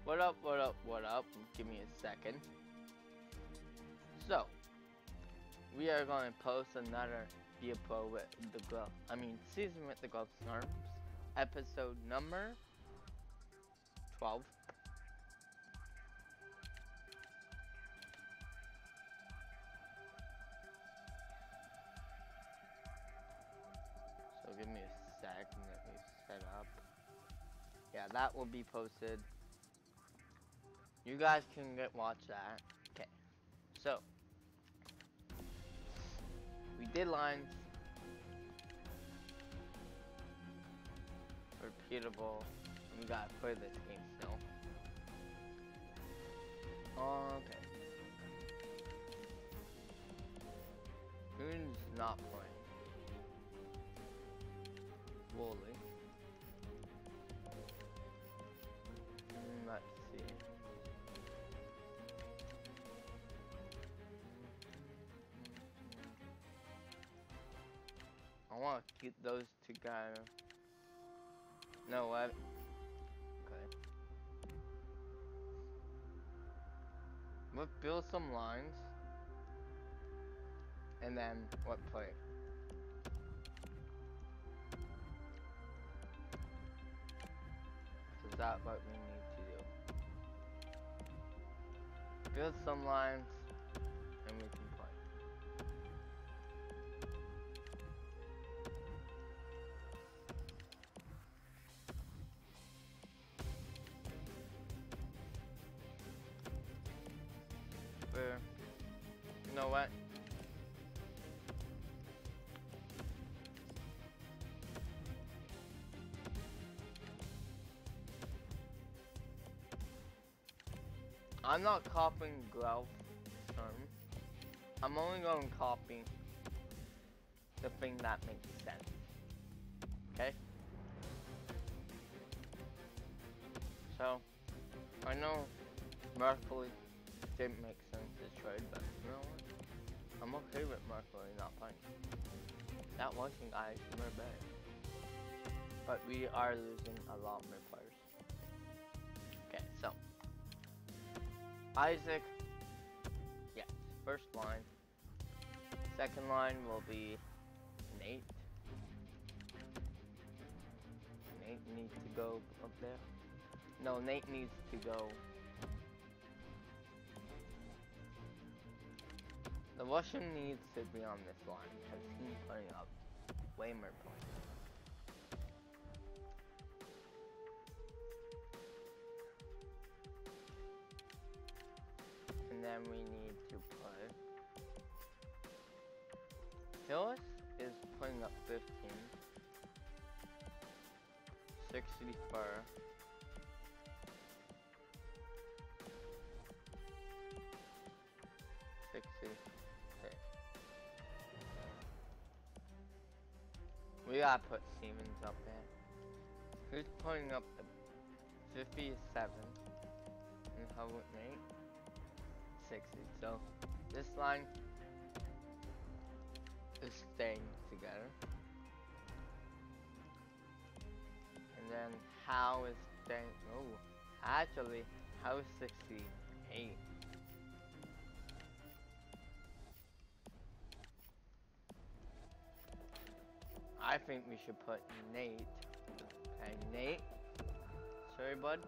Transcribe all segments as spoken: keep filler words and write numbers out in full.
What up, what up, what up? Give me a second. So, we are going to post another video with the Guelph, I mean, season with the Guelph Storms, episode number twelve. So give me a sec and let me set up. Yeah, that will be posted. You guys can get watch that. Okay. So we did lines. Repeatable. And we gotta play this game still. Okay. Who's not playing? Wooly. Mm, let's see. I want to keep those together. No, what? Okay. We'll build some lines. And then what play? Is that what we need to do? Build some lines and we can play. Where? You know what? I'm not copying Guelph term. I'm only going to copy the thing that makes sense. Okay? So, I know Mercury didn't make sense to trade, but you know what? I'm okay with Mercury not playing. That watching guys, we're better. But we are losing a lot more players. Okay, so. Isaac, yes, first line. Second line will be Nate. Nate needs to go up there. No, Nate needs to go. The Russian needs to be on this line because he's putting up way more points. And then we need to put Phyllis is putting up fifteen. sixty-four. sixty. Okay. We gotta put Siemens up there. Who's putting up the fifty-seven? And how with Nate? sixty. So this line is staying together. And then how is staying? Oh, actually, how is sixty-eight? I think we should put Nate. Okay, Nate. Sorry, bud.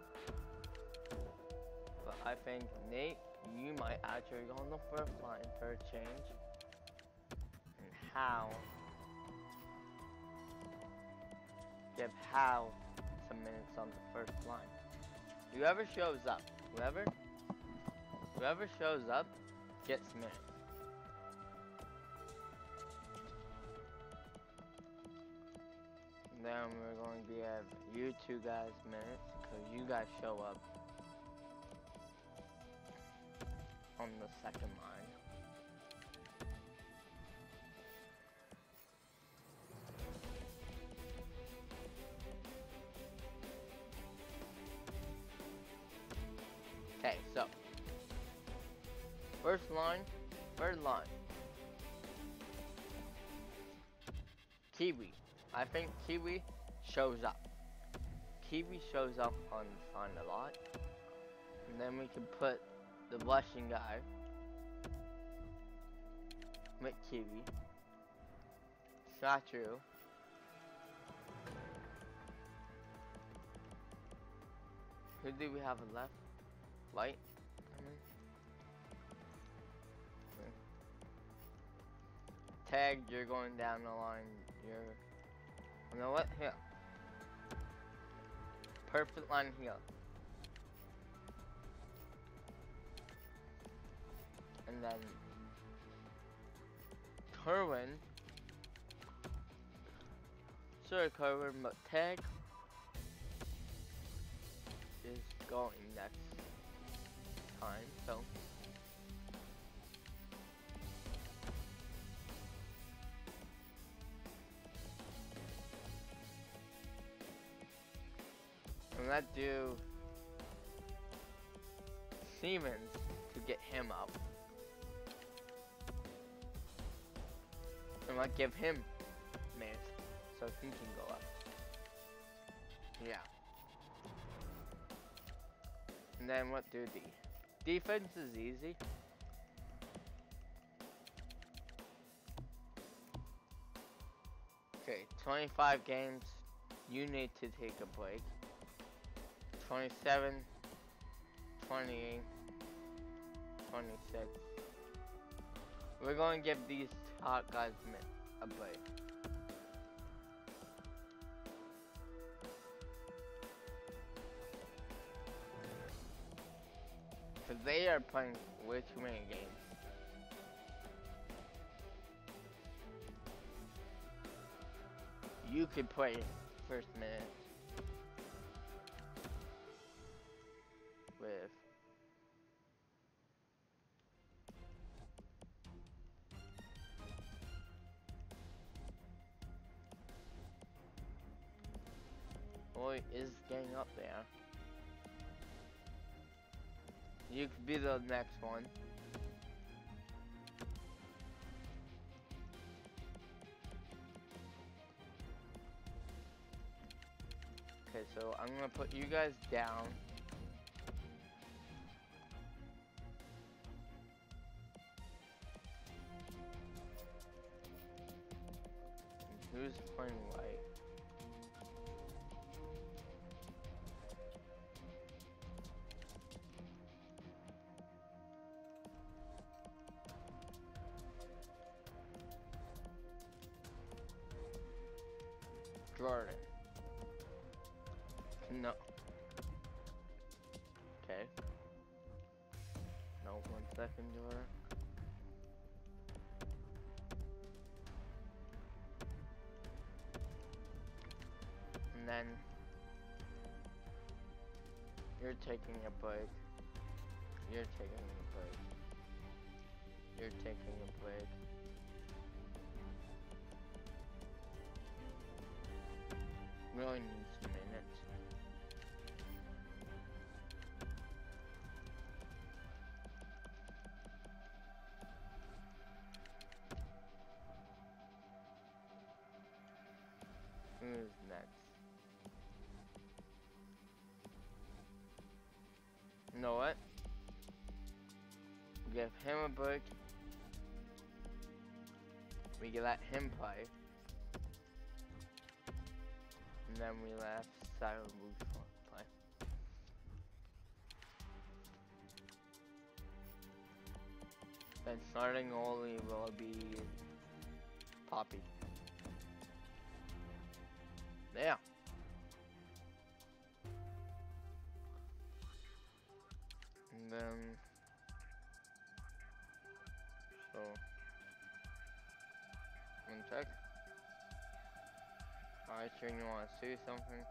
But I think Nate, you might actually go on the first line for a change. And how? Give How some minutes on the first line. Whoever shows up, whoever, whoever shows up gets minutes. And then we're going to give you two guys minutes because you guys show up on the second line. Okay, so first line, third line. Kiwi. I think Kiwi shows up. Kiwi shows up on the sign a lot. And then we can put the Russian guy with Kiwi. It's not true. Who do we have left? Light? I mean. Tag, you're going down the line. You're. You know what? Here. Perfect line here. And then Kerwin. Sorry, Kerwin, but Tag is going next time, so. And let's do Siemens to get him up. And let's give him minutes so he can go up. Yeah. And then what do D? Defense is easy. Okay, twenty-five games, you need to take a break. twenty-seven, twenty-eight, twenty-six. We're going to give these hot guys a break. Because they are playing way too many games. You could play first minute with Boy is getting up there. You could be the next one. Okay, so I'm gonna put you guys down. Who's playing white? Jordan. No. Okay. No, one second, Jordan. And then you're taking a break. You're taking a break. You're taking a break. Really needs minutes. Who's next? You know what? Give him a break. We can let him play. And then we let Cyril play. Then starting only will be Poppy. Yeah. And then so one sec. Alright, sure, you wanna see something?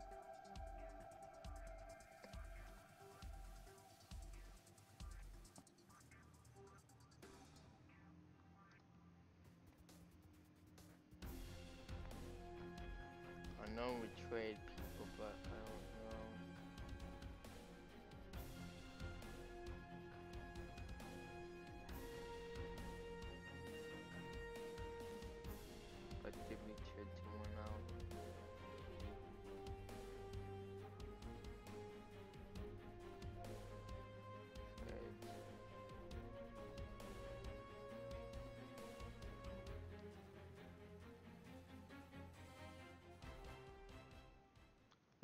I know we trade people, but I don't know. But did we trade someone out?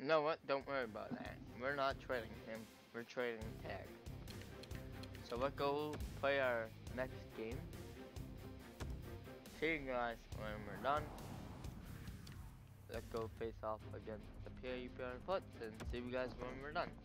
You know what? Don't worry about that. We're not trading him. We're trading tag. So let's go play our next game. See you guys when we're done. Let's go face off against the P A U P R Puts and see you guys when we're done.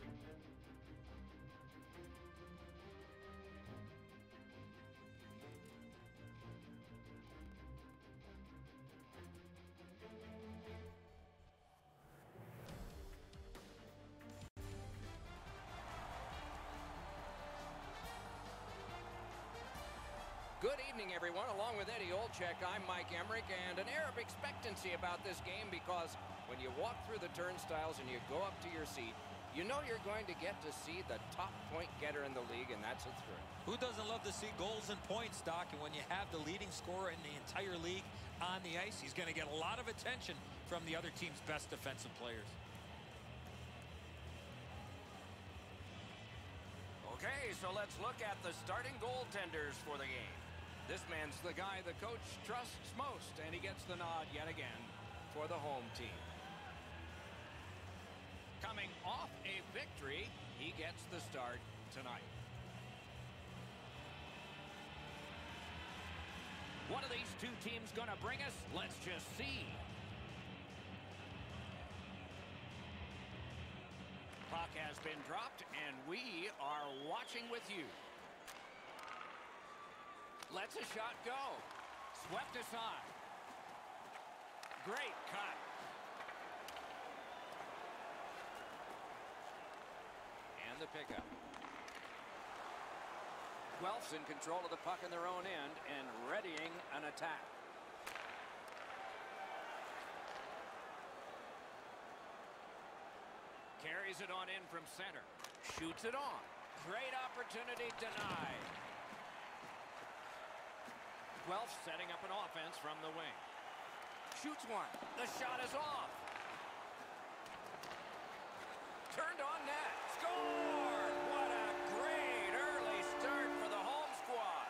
Good evening, everyone. Along with Eddie Olczyk, I'm Mike Emmerich, and an air of expectancy about this game because when you walk through the turnstiles and you go up to your seat, you know you're going to get to see the top point getter in the league, and that's a thrill. Who doesn't love to see goals and points, Doc? And when you have the leading scorer in the entire league on the ice, he's going to get a lot of attention from the other team's best defensive players. Okay, so let's look at the starting goaltenders for the game. This man's the guy the coach trusts most, and he gets the nod yet again for the home team. Coming off a victory, he gets the start tonight. What are these two teams going to bring us? Let's just see. Puck has been dropped, and we are watching with you. Lets a shot go. Swept aside. Great cut. And the pickup. Guelph's in control of the puck in their own end and readying an attack. Carries it on in from center. Shoots it on. Great opportunity denied. Guelph setting up an offense from the wing. Shoots one. The shot is off. Turned on net. Scored! What a great early start for the home squad.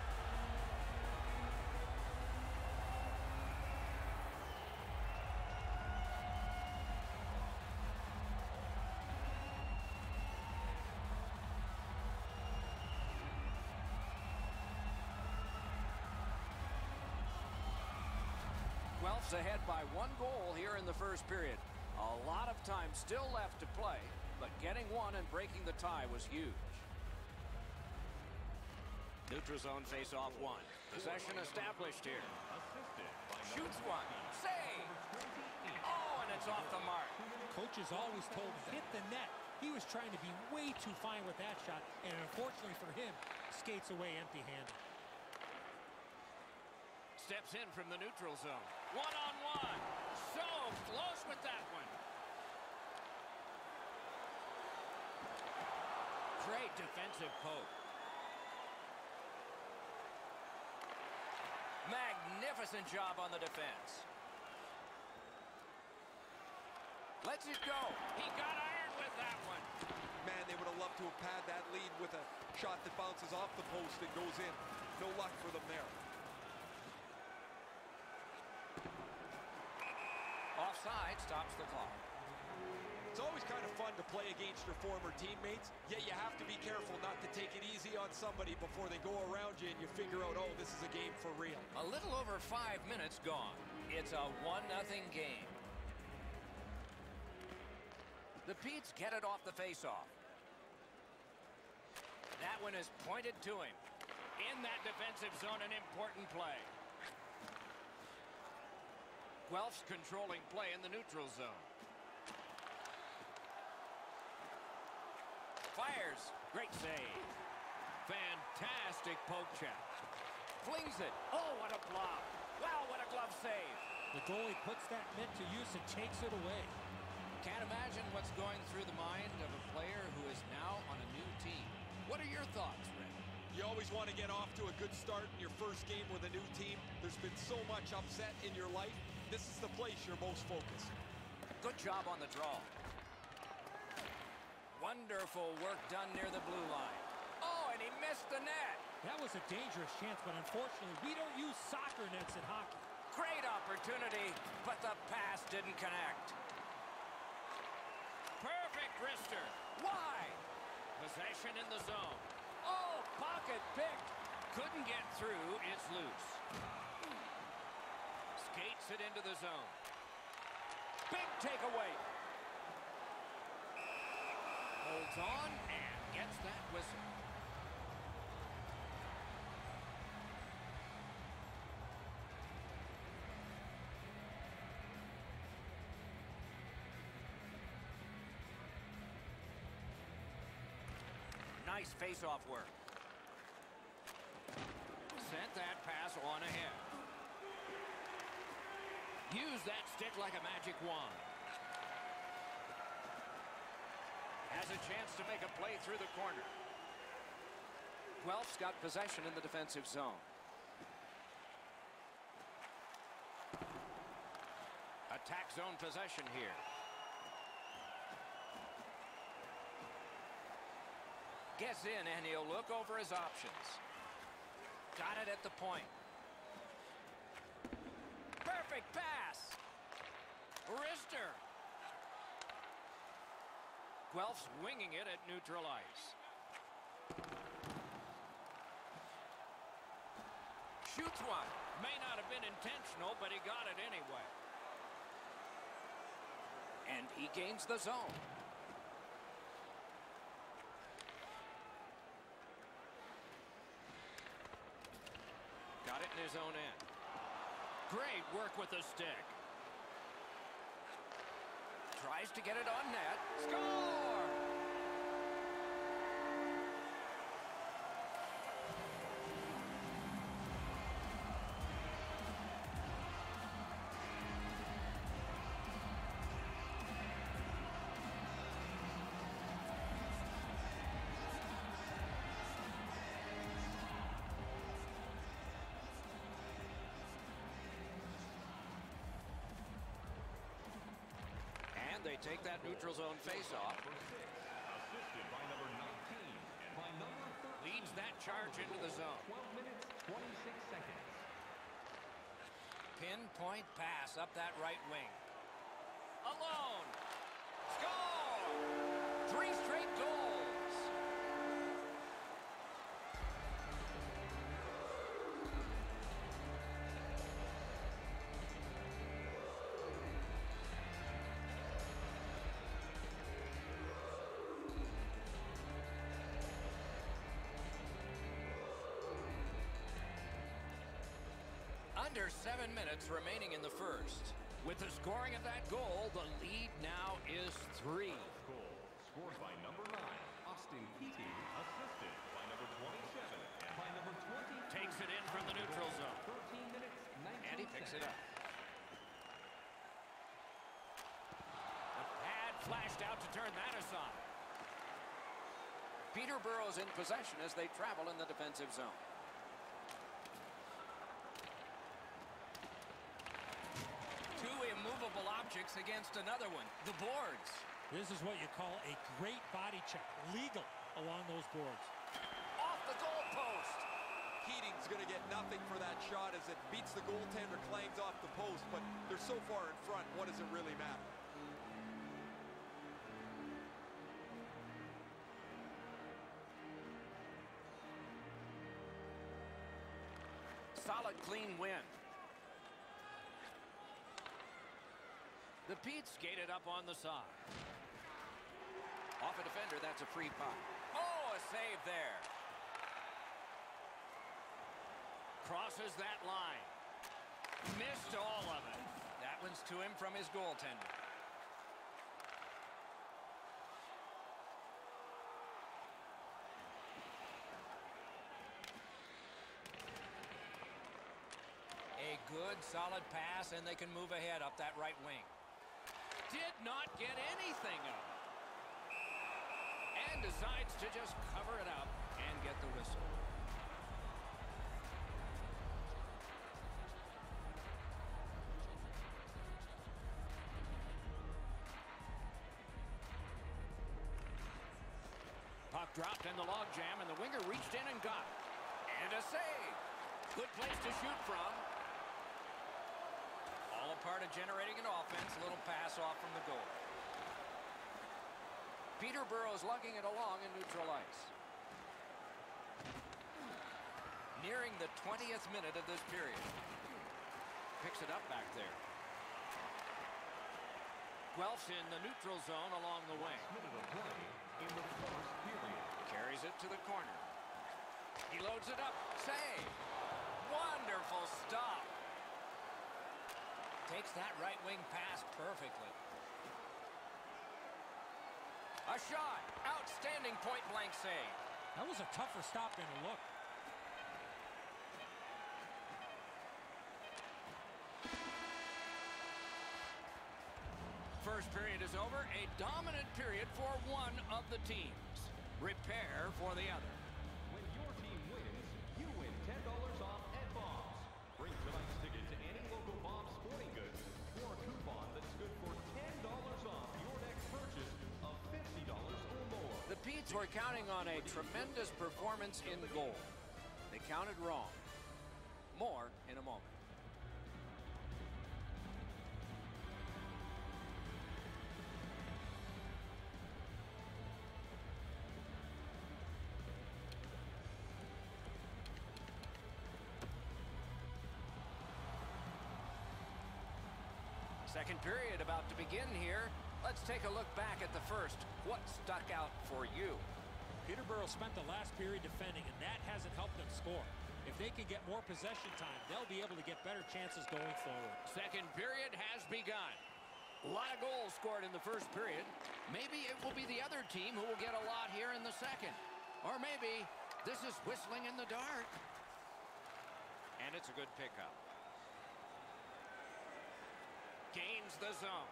Guelph's ahead by one goal here in the first period. A lot of time still left to play, but getting one and breaking the tie was huge. Neutral zone face-off one. Possession established here. Shoots one. Save! Oh, and it's off the mark. Coach is always told, hit the net. He was trying to be way too fine with that shot, and unfortunately for him, skates away empty-handed. Steps in from the neutral zone. One-on-one. So close with that one. Great defensive poke. Magnificent job on the defense. Lets it go. He got iron with that one. Man, they would have loved to have had that lead with a shot that bounces off the post and goes in. No luck for them there. Offside stops the clock. It's always kind of fun to play against your former teammates, yet you have to be careful not to take it easy on somebody before they go around you and you figure out, oh, this is a game for real. A little over five minutes gone. It's a one nothing game. The Petes get it off the faceoff. That one is pointed to him. In that defensive zone, an important play. Guelph's controlling play in the neutral zone. Fires. Great save. Fantastic poke check. Flings it. Oh, what a block. Wow, what a glove save. The goalie puts that mitt to use and takes it away. Can't imagine what's going through the mind of a player who is now on a new team. What are your thoughts, Rick? You always want to get off to a good start in your first game with a new team. There's been so much upset in your life. This is the place you're most focused. Good job on the draw. Wonderful work done near the blue line. Oh, and he missed the net. That was a dangerous chance, but unfortunately, we don't use soccer nets in hockey. Great opportunity, but the pass didn't connect. Wrister. Wide. Possession in the zone. Oh, pocket picked. Couldn't get through. It's loose. Skates it into the zone. Big takeaway. Holds on and gets that whistle. Nice face-off work. Sent that pass on ahead. Use that stick like a magic wand. Has a chance to make a play through the corner. Guelph's got possession in the defensive zone. Attack zone possession here. Gets in and he'll look over his options. Got it at the point. Perfect pass. Wrister. Guelph's winging it at neutral ice. Shoots one. May not have been intentional, but he got it anyway. And he gains the zone. Got it in his own end. Great work with the stick. Tries to get it on net. Score! They take that neutral zone face-off. Leads that charge into the zone. Pinpoint pass up that right wing. Alone. Score! Three straight goals. Under seven minutes remaining in the first. With the scoring of that goal, the lead now is three. Goal scored by number nine, Austin Keating, assisted by number twenty-seven, and by number twenty. Takes it in from the neutral zone. thirteen minutes, nineteen And he picks it seconds. up. The pad flashed out to turn that aside. Peterborough's in possession as they travel in the defensive zone. Immovable objects against another one, the boards. This is what you call a great body check, legal along those boards. Off the goal post. Keating's going to get nothing for that shot as it beats the goaltender, clangs off the post, but they're so far in front, what does it really matter? Solid, clean win. The Pete skated up on the side. Off a defender, that's a free puck. Oh, a save there. Crosses that line. Missed all of it. That one's to him from his goaltender. A good, solid pass, and they can move ahead up that right wing. Did not get anything up. And decides to just cover it up and get the whistle. Puck dropped in the logjam, and the winger reached in and got it. And a save. Good place to shoot from. All a part of generating an offense. A little pass off from the goal. Peterborough's lugging it along in neutral ice. Nearing the twentieth minute of this period. Picks it up back there. Guelph in the neutral zone along the wing. Minute of play in the first period. Carries it to the corner. He loads it up. Save. Wonderful stop. Takes that right wing pass perfectly. A shot. Outstanding point blank save. That was a tougher stop than it looked. First period is over. A dominant period for one of the teams. Repair for the other. When your team wins, you win ten dollars off at Bob's. Bring tonight's ticket to any local Bob's Sporting Goods for a coupon that's good for ten dollars off your next purchase of fifty dollars or more. The Petes were counting on a tremendous performance in goal. They counted wrong. More in a moment. Second period about to begin here. Let's take a look back at the first. What stuck out for you? Peterborough spent the last period defending, and that hasn't helped them score. If they can get more possession time, they'll be able to get better chances going forward. Second period has begun. A lot of goals scored in the first period. Maybe it will be the other team who will get a lot here in the second. Or maybe this is whistling in the dark. And it's a good pickup. Gains the zone.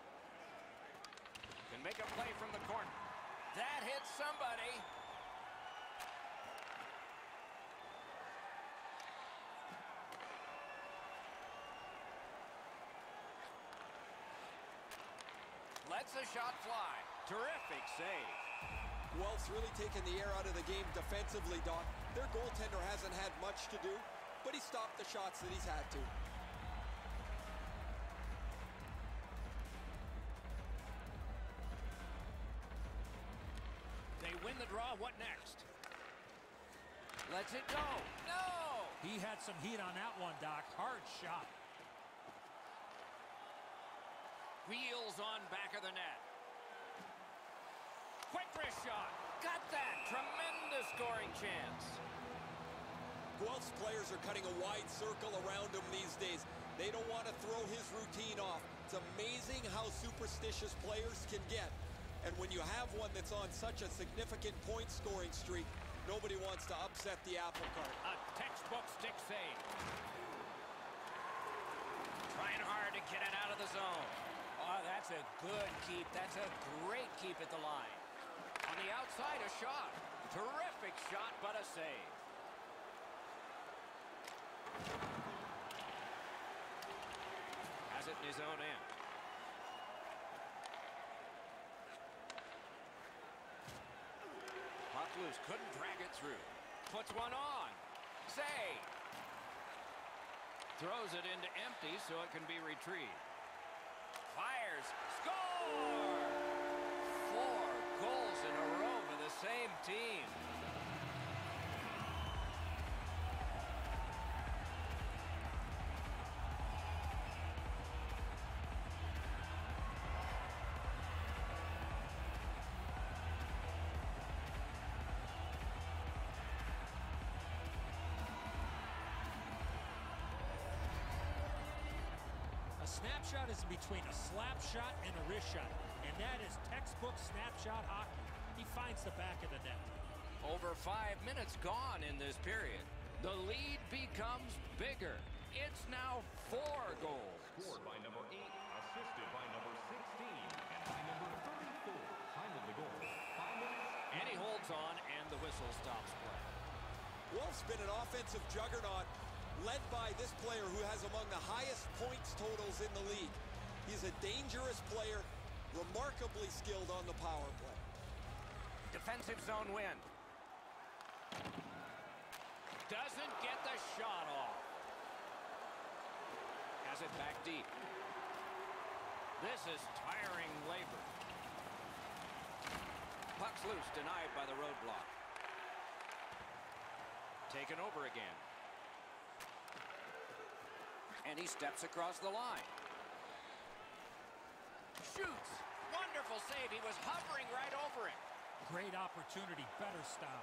Can make a play from the corner. That hits somebody. Lets the shot fly. Terrific save. Guelph's really taken the air out of the game defensively, Doc. Their goaltender hasn't had much to do, but he stopped the shots that he's had to. They win the draw. What next? Lets it go. No! He had some heat on that one, Doc. Hard shot. Wheels on back of the net. Quick wrist shot. Got that. Tremendous scoring chance. Guelph's players are cutting a wide circle around him these days. They don't want to throw his routine off. It's amazing how superstitious players can get. And when you have one that's on such a significant point-scoring streak, nobody wants to upset the apple cart. A textbook stick save. Trying hard to get it out of the zone. Oh, that's a good keep. That's a great keep at the line. On the outside, a shot. Terrific shot, but a save. Has it in his own end. Puck loose, couldn't drag it through. Puts one on. Save. Throws it into empty so it can be retrieved. Fires. Score! Four goals in a row for the same team. Snapshot is between a slap shot and a wrist shot, and that is textbook snapshot hockey. He finds the back of the net. Over five minutes gone in this period. The lead becomes bigger. It's now four goals. Scored by number eight, assisted by number sixteen, and by number thirty-four. Time of the goal, five minutes. And he holds on, and the whistle stops play. Guelph's been an offensive juggernaut, led by this player who has among the highest points totals in the league. He's a dangerous player, remarkably skilled on the power play. Defensive zone win. Doesn't get the shot off. Has it back deep. This is tiring labor. Puck's loose, denied by the roadblock. Taken over again. And he steps across the line. Shoots. Wonderful save. He was hovering right over it. Great opportunity. Better stop.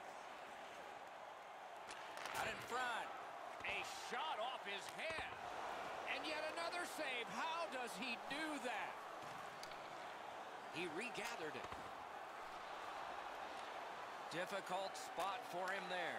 Out in front. A shot off his head. And yet another save. How does he do that? He regathered it. Difficult spot for him there.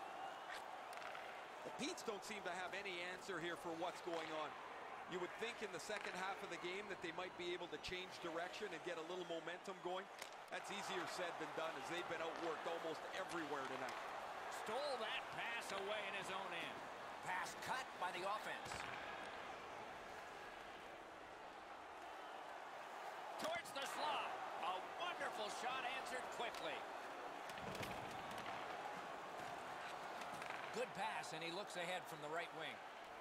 The Petes don't seem to have any answer here for what's going on. You would think in the second half of the game that they might be able to change direction and get a little momentum going. That's easier said than done, as they've been outworked almost everywhere tonight. Stole that pass away in his own end. Pass cut by the offense. Towards the slot. A wonderful shot answered quickly. Good pass, and he looks ahead from the right wing.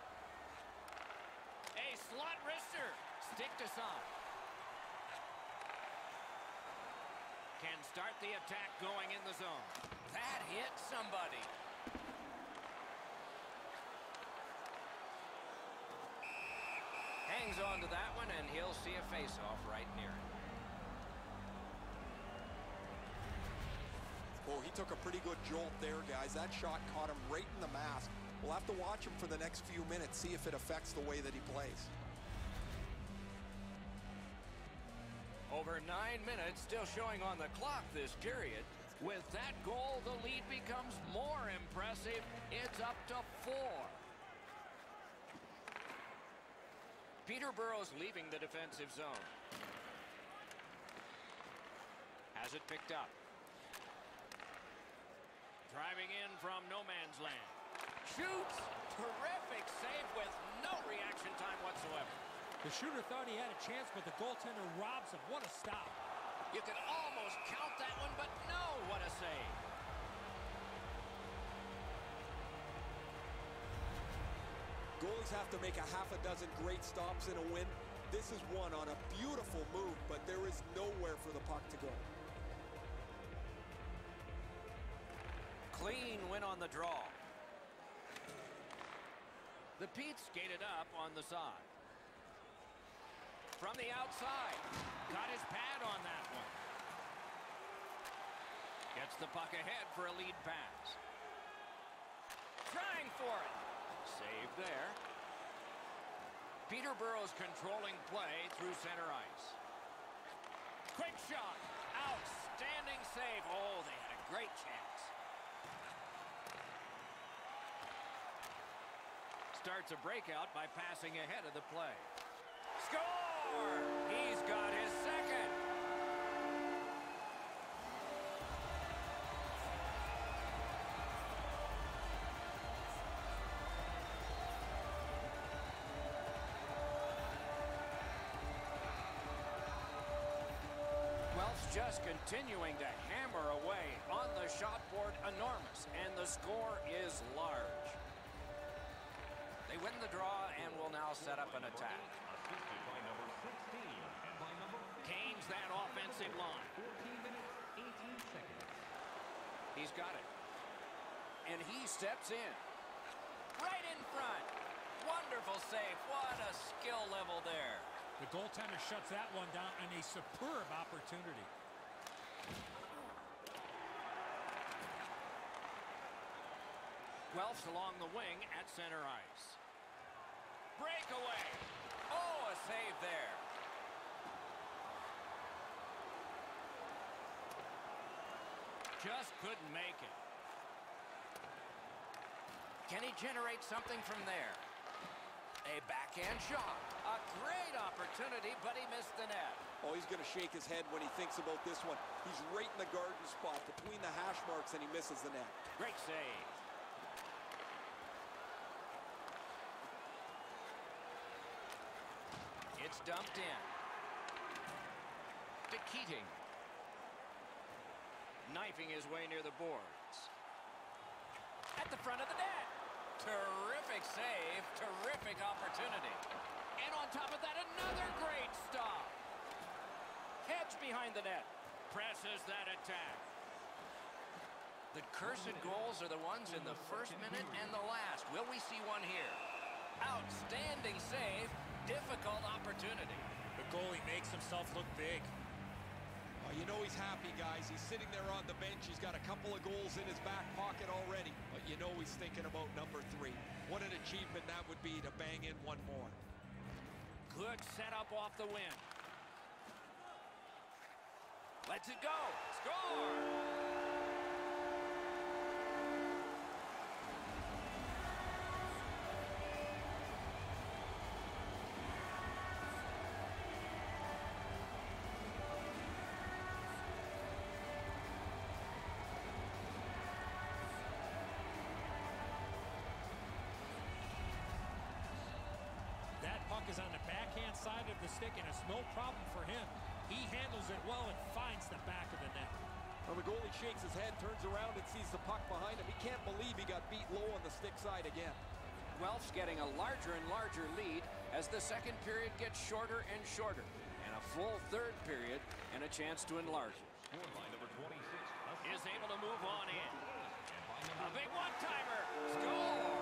A slot wrister. Stick to some. Can start the attack going in the zone. That hit somebody. Hangs on to that one, and he'll see a face-off right near it. Oh, he took a pretty good jolt there, guys. That shot caught him right in the mask. We'll have to watch him for the next few minutes, see if it affects the way that he plays. Over nine minutes still showing on the clock this period. With that goal, the lead becomes more impressive. It's up to four. Peterborough's leaving the defensive zone. Has it picked up. Driving in from no man's land. Shoots! Terrific save with no reaction time whatsoever. The shooter thought he had a chance, but the goaltender robs him. What a stop. You could almost count that one, but no, what a save. Goalies have to make a half a dozen great stops in a win. This is one on a beautiful move, but there is nowhere for the puck to go. Clean win on the draw. The Petes skated up on the side. From the outside. Got his pad on that one. Gets the puck ahead for a lead pass. Trying for it. Save there. Peterborough's controlling play through center ice. Quick shot. Outstanding save. Oh, they had a great chance. Starts a breakout by passing ahead of the play. Score! He's got his second. Guelph's just continuing to hammer away on the shot board, enormous, and the score is large. They win the draw and will now set up an attack. Kane's that offensive line. He's got it. And he steps in. Right in front. Wonderful save. What a skill level there. The goaltender shuts that one down, and a superb opportunity. Guelph's along the wing at center ice. Breakaway. Oh, a save there. Just couldn't make it. Can he generate something from there? A backhand shot. A great opportunity, but he missed the net. Oh, he's going to shake his head when he thinks about this one. He's right in the garden spot between the hash marks, and he misses the net. Great save. It's dumped in. To Keating. Knifing his way near the boards. At the front of the net. Terrific save. Terrific opportunity. And on top of that, another great stop. Heads behind the net. suppresses that attack. The cursed goals are the ones in the first minute and the last. Will we see one here? Outstanding save. Difficult opportunity. The goalie makes himself look big. Oh, you know he's happy, guys. He's sitting there on the bench. He's got a couple of goals in his back pocket already. But you know he's thinking about number three. What an achievement that would be to bang in one more. Good setup off the win. Lets it go. Score! Puck is on the backhand side of the stick, and it's no problem for him. He handles it well and finds the back of the net. Well, the goalie shakes his head, turns around, and sees the puck behind him. He can't believe he got beat low on the stick side again. Guelph's getting a larger and larger lead as the second period gets shorter and shorter. And a full third period and a chance to enlarge it. Is able to move on in. A big one-timer. Score!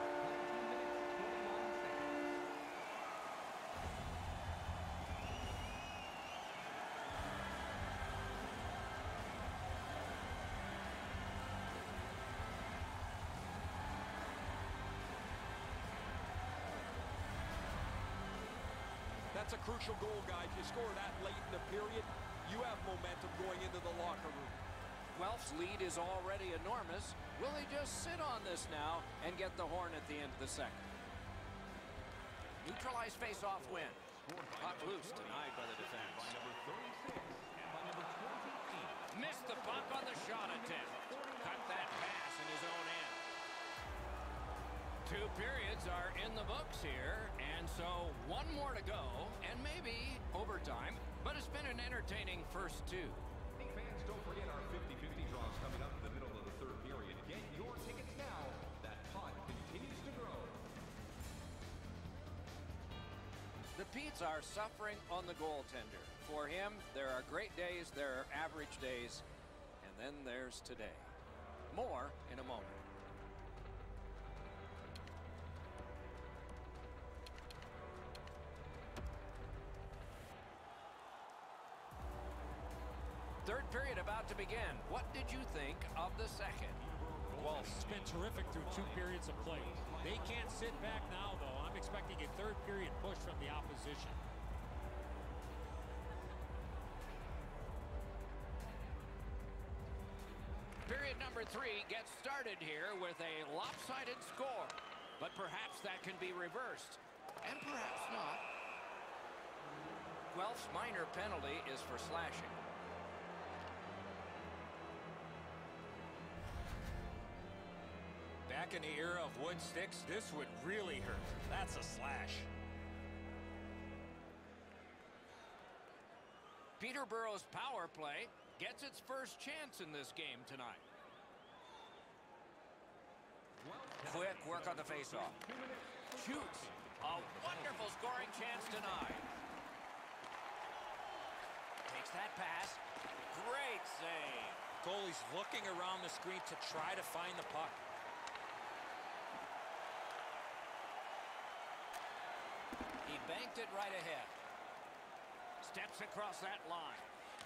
That's a crucial goal, guys. You score that late in the period, you have momentum going into the locker room. Guelph's lead is already enormous. Will he just sit on this now and get the horn at the end of the second? Neutralized face-off win. Puck loose, denied by the defense. Missed the puck on the shot attempt. Cut that pass in his own end. Two periods are in the books here, and so one more to go, and maybe overtime, but it's been an entertaining first two. Hey fans, don't forget our fifty fifty draws coming up in the middle of the third period. Get your tickets now. That pot continues to grow. The Petes are suffering on the goaltender. For him, there are great days, there are average days, and then there's today. More in a moment. Third period about to begin. What did you think of the second? Well, it's been terrific through two periods of play. They can't sit back now, though. I'm expecting a third period push from the opposition. Period number three gets started here with a lopsided score. But perhaps that can be reversed. And perhaps not. Guelph's minor penalty is for slashing. Back in the era of wood sticks, this would really hurt. That's a slash. Peterborough's power play gets its first chance in this game tonight. Quick work on the faceoff. Shoots. A wonderful scoring chance denied. Takes that pass. Great save. Goalie's looking around the screen to try to find the puck. He banked it right ahead. Steps across that line.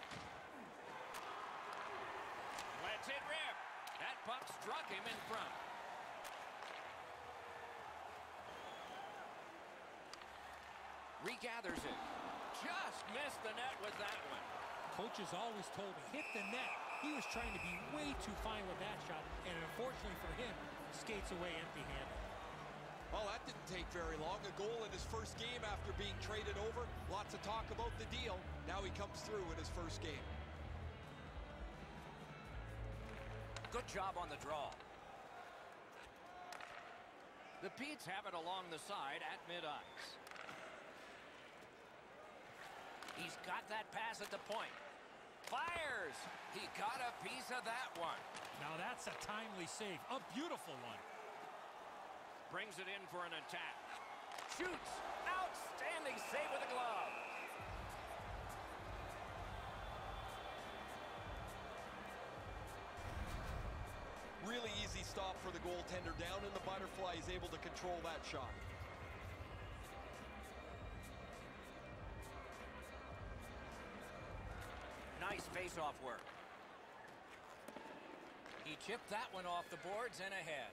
Lets it rip. That puck struck him in front. Regathers it. Just missed the net with that one. Coaches always told me, hit the net. He was trying to be way too fine with that shot, and unfortunately for him, skates away empty-handed. Well, that didn't take very long. A goal in his first game after being traded over. Lots of talk about the deal. Now he comes through in his first game. Good job on the draw. The Petes have it along the side at mid-ice. He's got that pass at the point. Fires! He got a piece of that one. Now that's a timely save. A beautiful one. Brings it in for an attack. Shoots! Outstanding save with a glove. job for the goaltender. Down in the butterfly, he's able to control that shot. Nice face-off work. He chipped that one off the boards and ahead.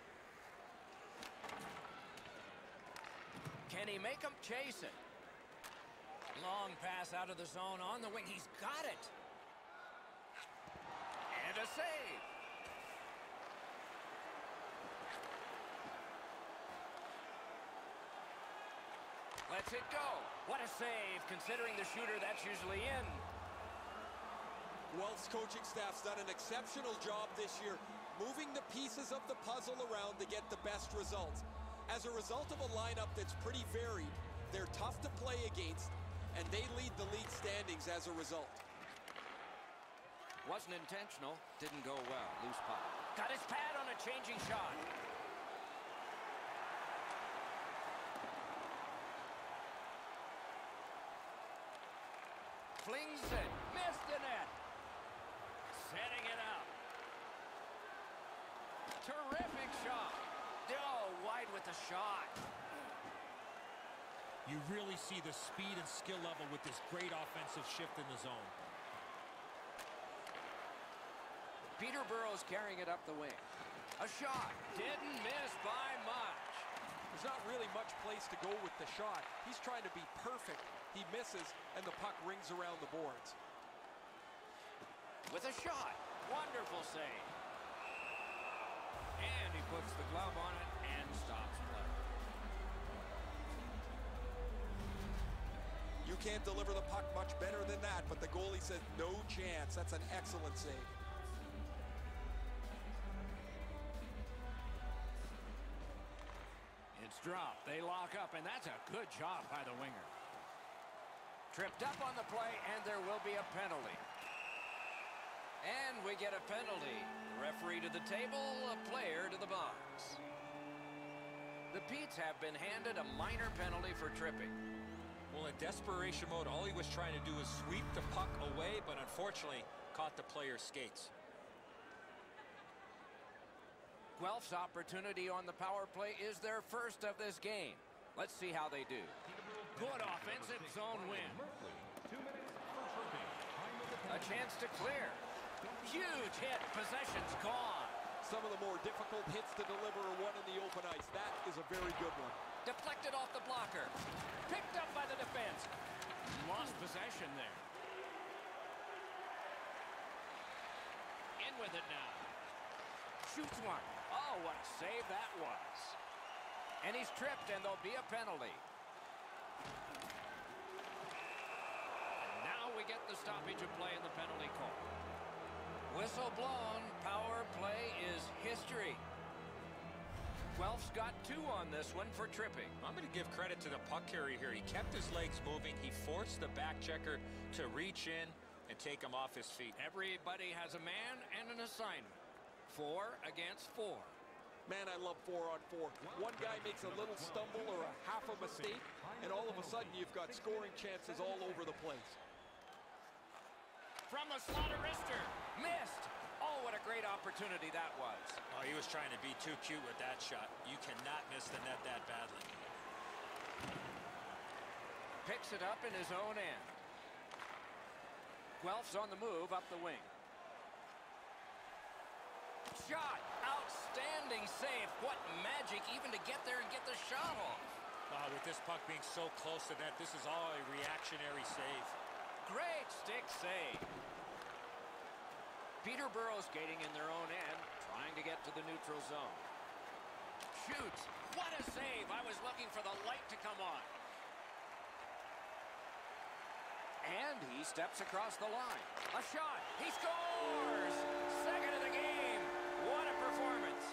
Can he make him chase it? Long pass out of the zone on the wing. He's got it. And a save. Lets it go. What a save, considering the shooter that's usually in. Guelph's coaching staff's done an exceptional job this year, moving the pieces of the puzzle around to get the best results. As a result of a lineup that's pretty varied, they're tough to play against, and they lead the league standings as a result. Wasn't intentional, didn't go well. Loose puck. Got his pad on a changing shot. Flings it. Missed the net. Setting it up. Terrific shot. Oh, wide with the shot. You really see the speed and skill level with this great offensive shift in the zone. Peterborough's carrying it up the wing. A shot. Didn't miss by much. There's not really much place to go with the shot. He's trying to be perfect. He misses, and the puck rings around the boards. With a shot. Wonderful save. And he puts the glove on it and stops play. You can't deliver the puck much better than that, but the goalie said no chance. That's an excellent save. It's dropped. They lock up, and that's a good job by the winger. Tripped up on the play, and there will be a penalty. And we get a penalty. Referee to the table, a player to the box. The Petes have been handed a minor penalty for tripping. Well, in desperation mode, all he was trying to do was sweep the puck away, but unfortunately caught the player's skates. Guelph's opportunity on the power play is their first of this game. Let's see how they do. Good offensive zone win. A chance to clear. Huge hit. Possession's gone. Some of the more difficult hits to deliver are one in the open ice. That is a very good one. Deflected off the blocker. Picked up by the defense. Lost possession there. In with it now. Shoots one. Oh, what a save that was. And he's tripped, and there'll be a penalty. And now we get the stoppage of play in the penalty call. Whistle blown. Power play is history. Guelph's got two on this one for tripping. I'm going to give credit to the puck carrier here. He kept his legs moving. He forced the back checker to reach in and take him off his feet. Everybody has a man and an assignment. Four against four. Man, I love four on four. One guy makes a little stumble or a half a mistake, and all of a sudden you've got scoring chances all over the place. From the slaughter wrister. Missed. Oh, what a great opportunity that was. Oh, he was trying to be too cute with that shot. You cannot miss the net that badly. Picks it up in his own end. Guelph's on the move up the wing. Shot. Outstanding save. What magic even to get there and get the shot off. Oh, with this puck being so close to that, this is all a reactionary save. Great stick save. Peterborough skating in their own end, trying to get to the neutral zone. Shoots. What a save. I was looking for the light to come on. And he steps across the line. A shot. He scores! Second of the game. What a performance.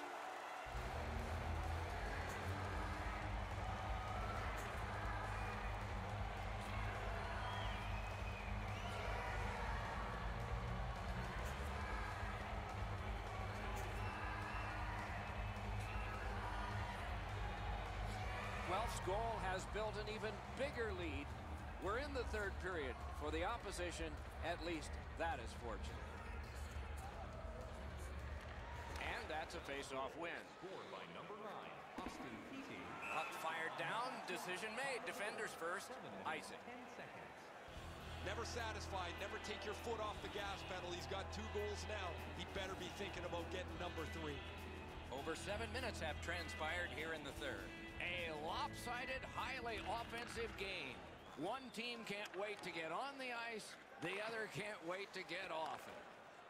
Guelph's goal has built an even bigger lead. We're in the third period. For the opposition, at least that is fortunate. And that's gets a face-off win. Scored by number nine, Austin Keating. Puck fired down. Decision made. Defenders first. Icing. ten seconds. Never satisfied. Never take your foot off the gas pedal. He's got two goals now. He better be thinking about getting number three. Over seven minutes have transpired here in the third. A lopsided, highly offensive game. One team can't wait to get on the ice. The other can't wait to get off it.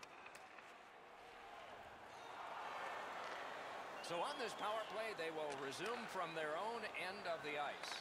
So on this power play, they will resume from their own end of the ice.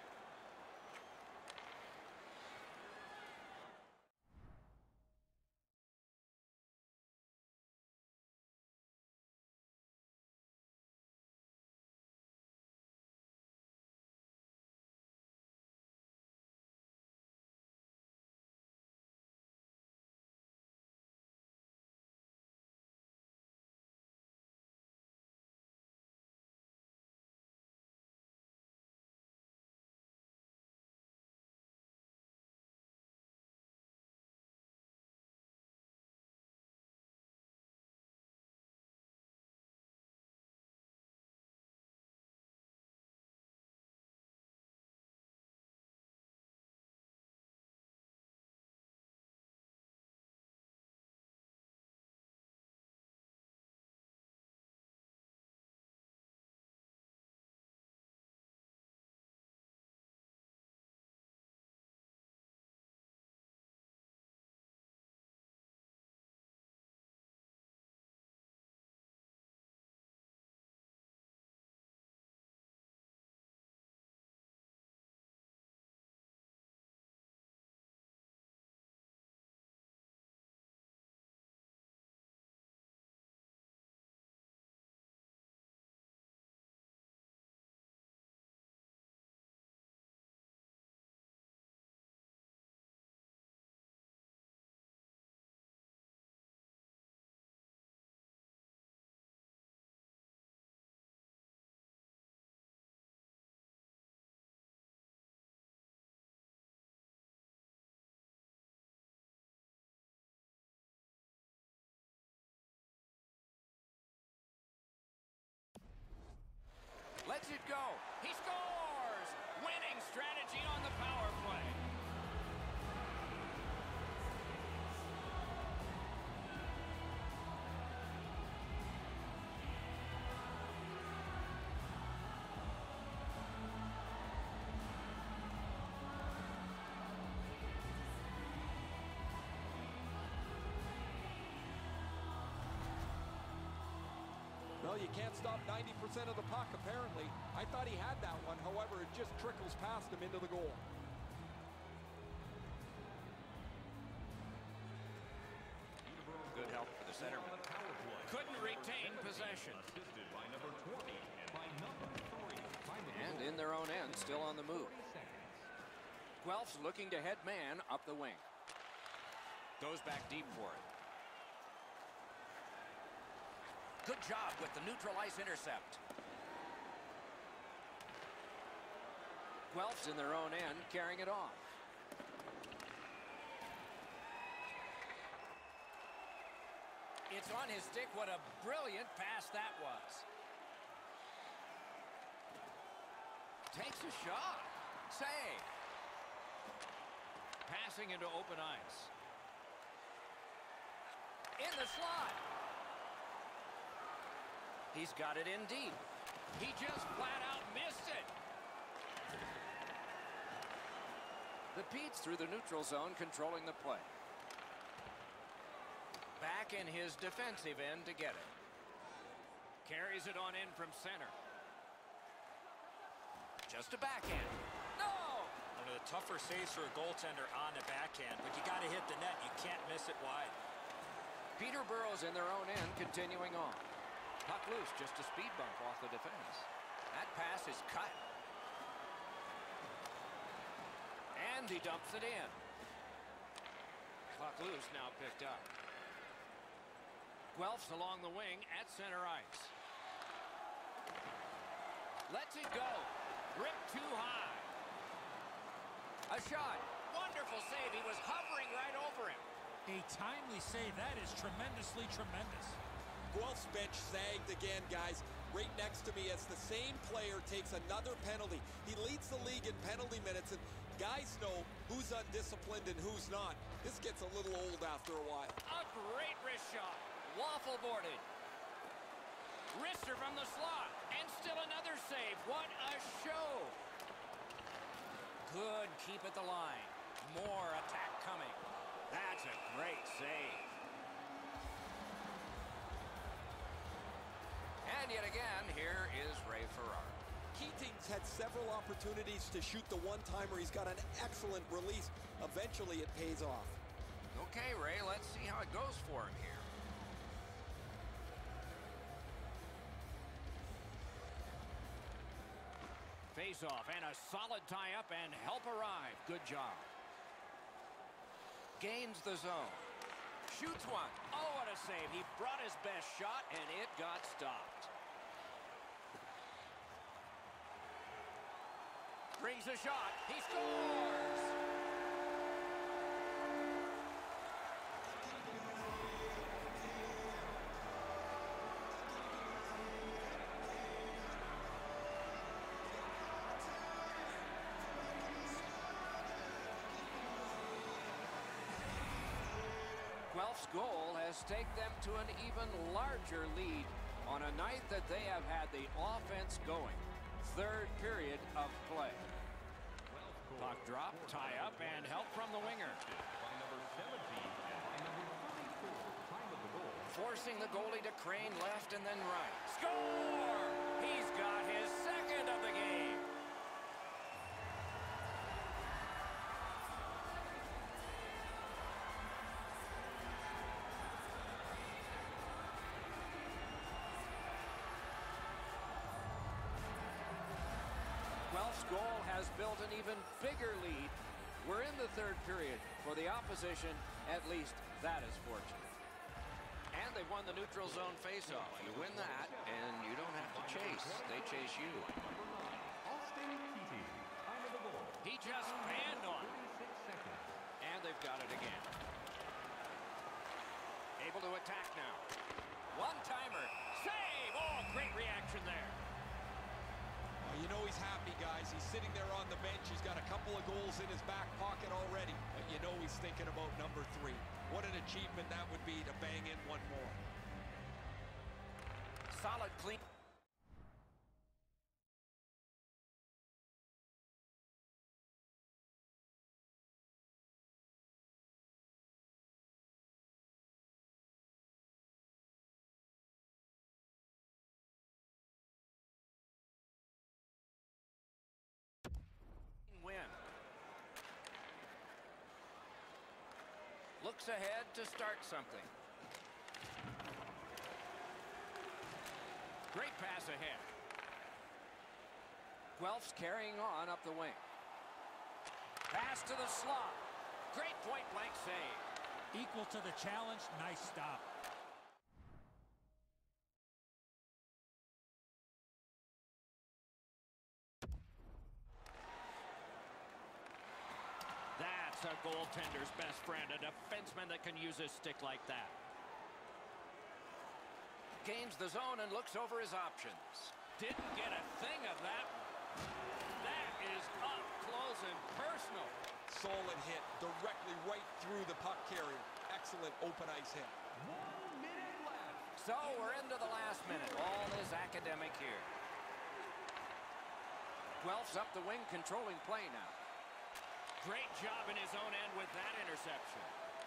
Lets it go. He scores! Winning strategy on the power play. Well, you can't stop ninety percent of the puck, apparently. I thought he had that one. However, it just trickles past him into the goal. Good help for the centerman. Couldn't retain possession. Assisted by number twenty and by number three. And in their own end, still on the move. Guelph's looking to head man up the wing. Goes back deep for it. Good job with the neutral ice intercept. Guelph's in their own end, carrying it off. It's on his stick. What a brilliant pass that was. Takes a shot. Save. Passing into open ice. In the slot. He's got it in deep. He just flat out missed it. The Pete's through the neutral zone, controlling the play. Back in his defensive end to get it. Carries it on in from center. Just a backhand. No! One of the tougher saves for a goaltender on the backhand, but you got to hit the net. You can't miss it wide. Peterborough's in their own end, continuing on. Puck loose, just a speed bump off the defense. That pass is cut. And he dumps it in. Puck loose, now picked up. Guelph's along the wing at center ice. Lets it go. Ripped too high. A shot. Wonderful save. He was hovering right over him. A timely save. That is tremendously tremendous. Guelph Guelph's bench sagged again, guys. Right next to me as the same player takes another penalty. He leads the league in penalty minutes, and guys know who's undisciplined and who's not. This gets a little old after a while. A great wrist shot. Waffle boarded. Wrister from the slot. And still another save. What a show. Good keep at the line. More attack coming. That's a great save. And yet again, here is Ray Ferraro. Keating's had several opportunities to shoot the one-timer. He's got an excellent release. Eventually, it pays off. Okay, Ray, let's see how it goes for him here. Face-off and a solid tie-up and help arrive. Good job. Gains the zone. Shoots one. Oh, what a save. He brought his best shot, and it got stopped. Brings a shot. He scores! Guelph's goal has taken them to an even larger lead on a night that they have had the offense going. Third period of play. Puck drop, tie up, and help from the winger. By number seventeen and by number thirty-four, time of the goal. Forcing the goalie to crane left and then right. Score! He's got his second of the game. Guelph's goal has built an even bigger lead. We're in the third period. For the opposition, at least that is fortunate. And they won the neutral zone faceoff. You win that, and you don't have to chase. They chase you. Austin Keating, time of the goal. He just banned on. thirty-six seconds. And they've got it again. Able to attack now. One-timer. Save! Oh, great reaction there. Well, you know he's happy, guys. He's sitting there on the bench. He's got a couple of goals in his back pocket already. But you know he's thinking about number three. What an achievement that would be to bang in one more. Solid, clean. Win. Looks ahead to start something. Great pass ahead. Guelph's carrying on up the wing. Pass to the slot. Great point-blank save. Equal to the challenge. Nice stop. That's a goaltender's best friend, a defenseman that can use his stick like that. Gains the zone and looks over his options. Didn't get a thing of that. That is up close and personal. Solid hit directly right through the puck carrier. Excellent open ice hit. One minute left. So we're into the last minute. All is academic here. Guelph's up the wing, controlling play now. Great job in his own end with that interception.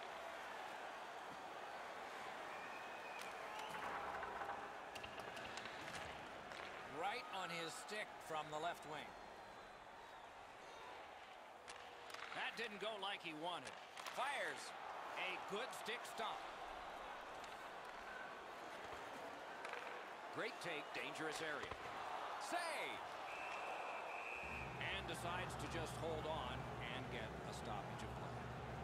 Right on his stick from the left wing. That didn't go like he wanted. Fires. A good stick stop. Great take, dangerous area. Save! And decides to just hold on and get a stoppage of play.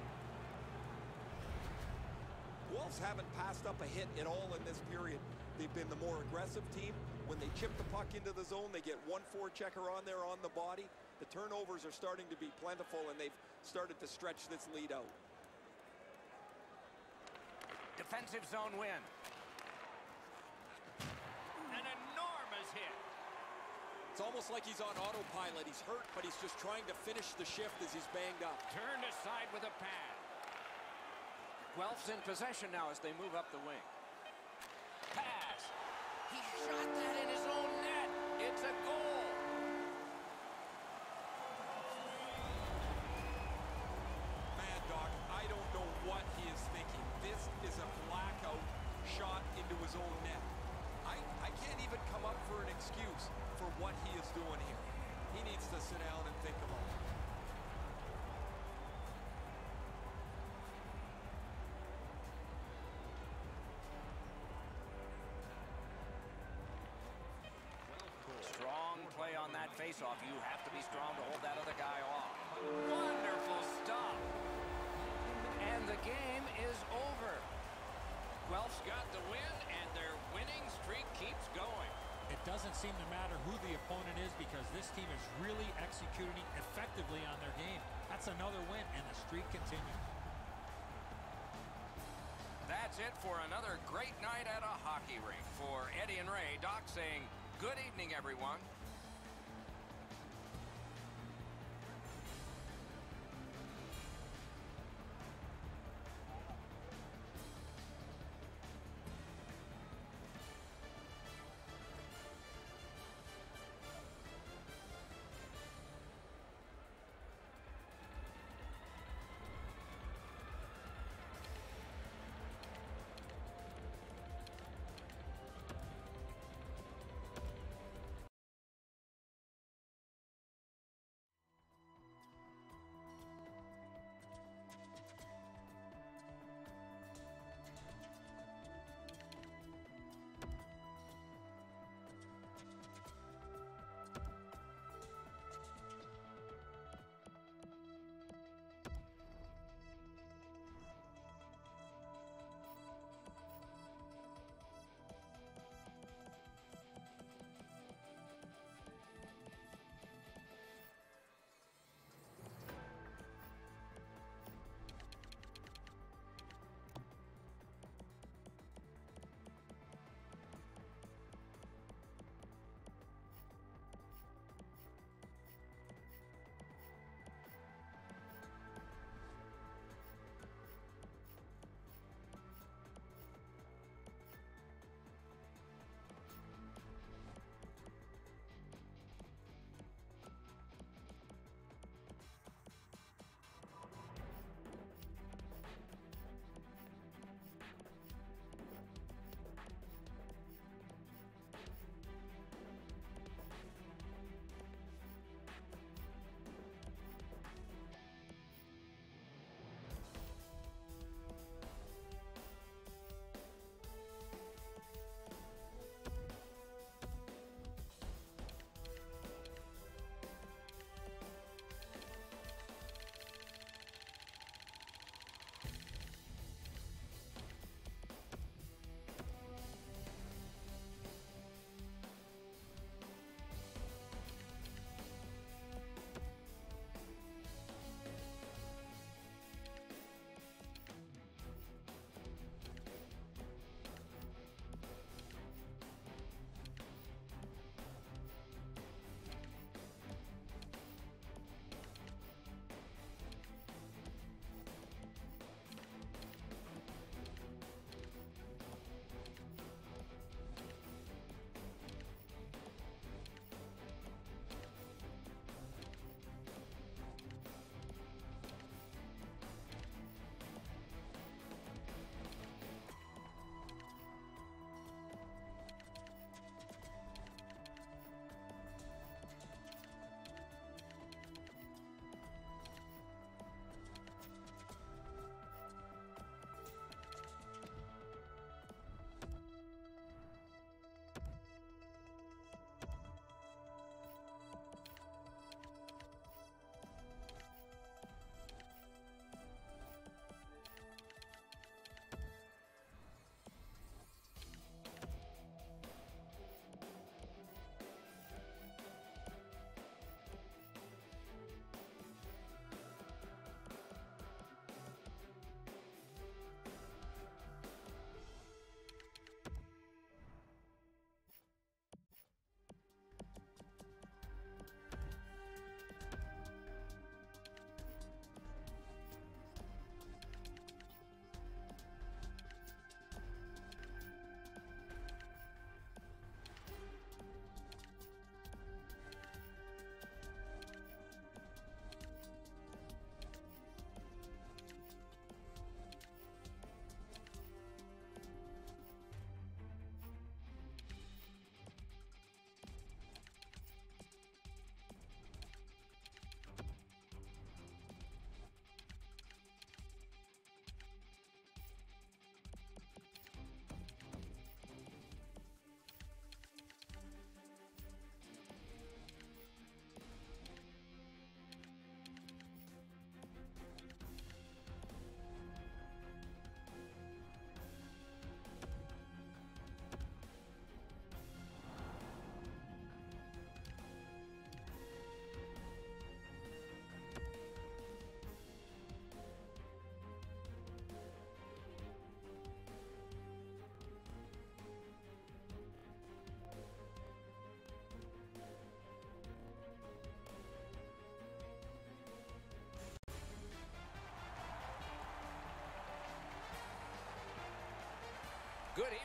Wolves haven't passed up a hit at all in this period. They've been the more aggressive team. When they chip the puck into the zone, they get one forechecker on there on the body. The turnovers are starting to be plentiful, and they've started to stretch this lead out. Defensive zone win. It's almost like he's on autopilot. He's hurt, but he's just trying to finish the shift as he's banged up. Turned aside with a pad. Guelph's in possession now as they move up the wing. Pass. He shot that in his own net. It's a goal. Mad Dog, I don't know what he is thinking. This is a blackout shot into his own net. I, I can't even come up for an excuse for what he is doing here. He needs to sit down and think about it. Strong play on that faceoff. You have to be strong to hold that other guy off. Wonderful stop. And the game is over. Guelph's got the win, and their winning streak keeps going. It doesn't seem to matter who the opponent is because this team is really executing effectively on their game. That's another win, and the streak continues. That's it for another great night at a hockey rink. For Eddie and Ray, Doc saying good evening, everyone.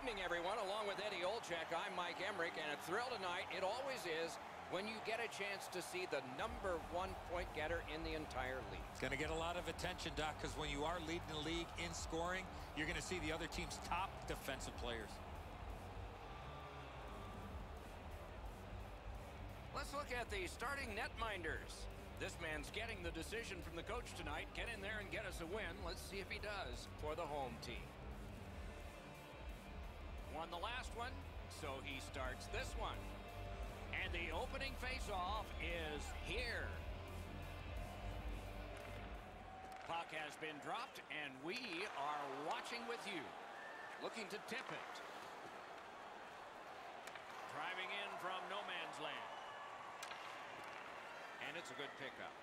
evening, everyone. Along with Eddie Olczyk, I'm Mike Emmerich, and a thrill tonight, it always is, when you get a chance to see the number one point getter in the entire league. It's going to get a lot of attention, Doc, because when you are leading the league in scoring, you're going to see the other team's top defensive players. Let's look at the starting netminders. This man's getting the decision from the coach tonight. Get in there and get us a win. Let's see if he does for the home team. Won the last one, so he starts this one. And the opening face-off is here. Puck has been dropped, and we are watching with you. Looking to tip it. Driving in from no man's land. And it's a good pickup.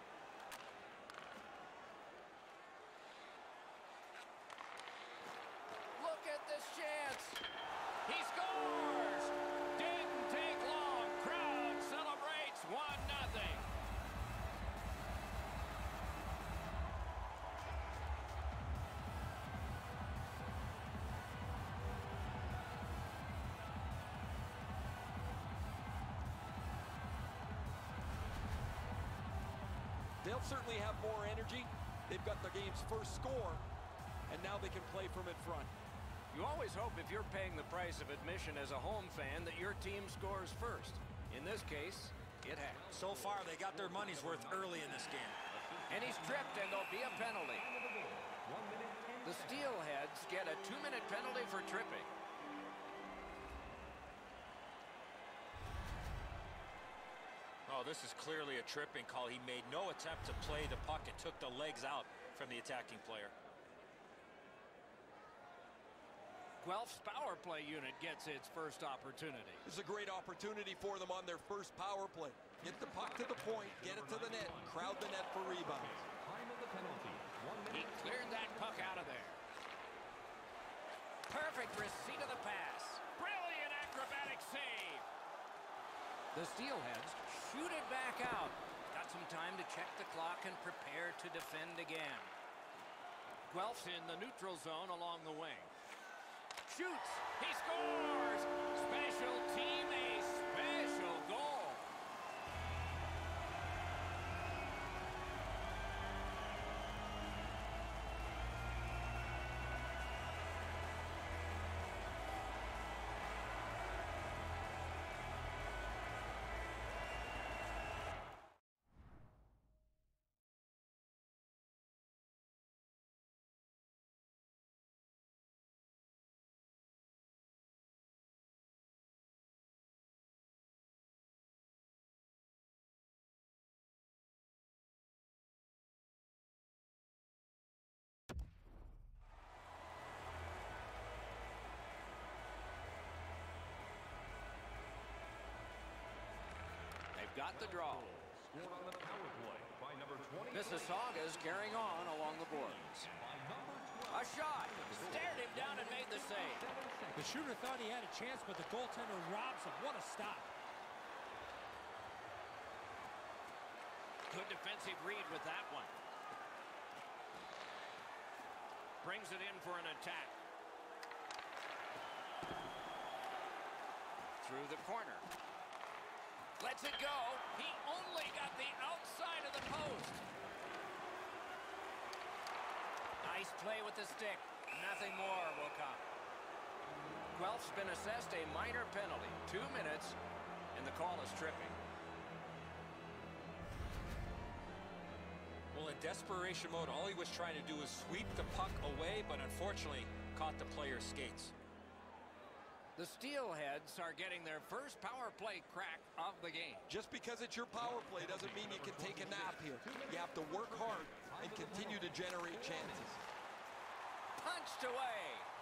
Look at this chance. He scores. Didn't take long. Crowd celebrates one nothing. They'll certainly have more energy. They've got their game's first score, and now they can play from in front. You always hope if you're paying the price of admission as a home fan that your team scores first. In this case, it has. So far, they got their money's worth early in this game. And he's tripped, and there'll be a penalty. The Steelheads get a two-minute penalty for tripping. Oh, this is clearly a tripping call. He made no attempt to play the puck and took the legs out from the attacking player. Guelph's power play unit gets its first opportunity. This is a great opportunity for them on their first power play. Get the puck to the point, get it to the net, crowd the net for rebounds. Time of the penalty. One He minute. cleared that puck out of there. Perfect receipt of the pass. Brilliant acrobatic save. The Steelheads shoot it back out. Got some time to check the clock and prepare to defend again. Guelph's in the neutral zone along the wing. Shoots. He scores. Special team, a special goal. Got the draw. Scored on the power play by number twenty. Mississauga's carrying on along the boards. A shot. Stared him down and made the save. The shooter thought he had a chance, but the goaltender robs him. What a stop. Good defensive read with that one. Brings it in for an attack. Through the corner. Lets it go. He only got the outside of the post. Nice play with the stick. Nothing more will come. Guelph's been assessed a minor penalty. Two minutes, and the call is tripping. Well, in desperation mode, all he was trying to do was sweep the puck away, but unfortunately caught the player's skates. The Steelheads are getting their first power play crack of the game. Just because it's your power play doesn't mean you can take a nap here. You have to work hard and continue to generate chances. Punched away.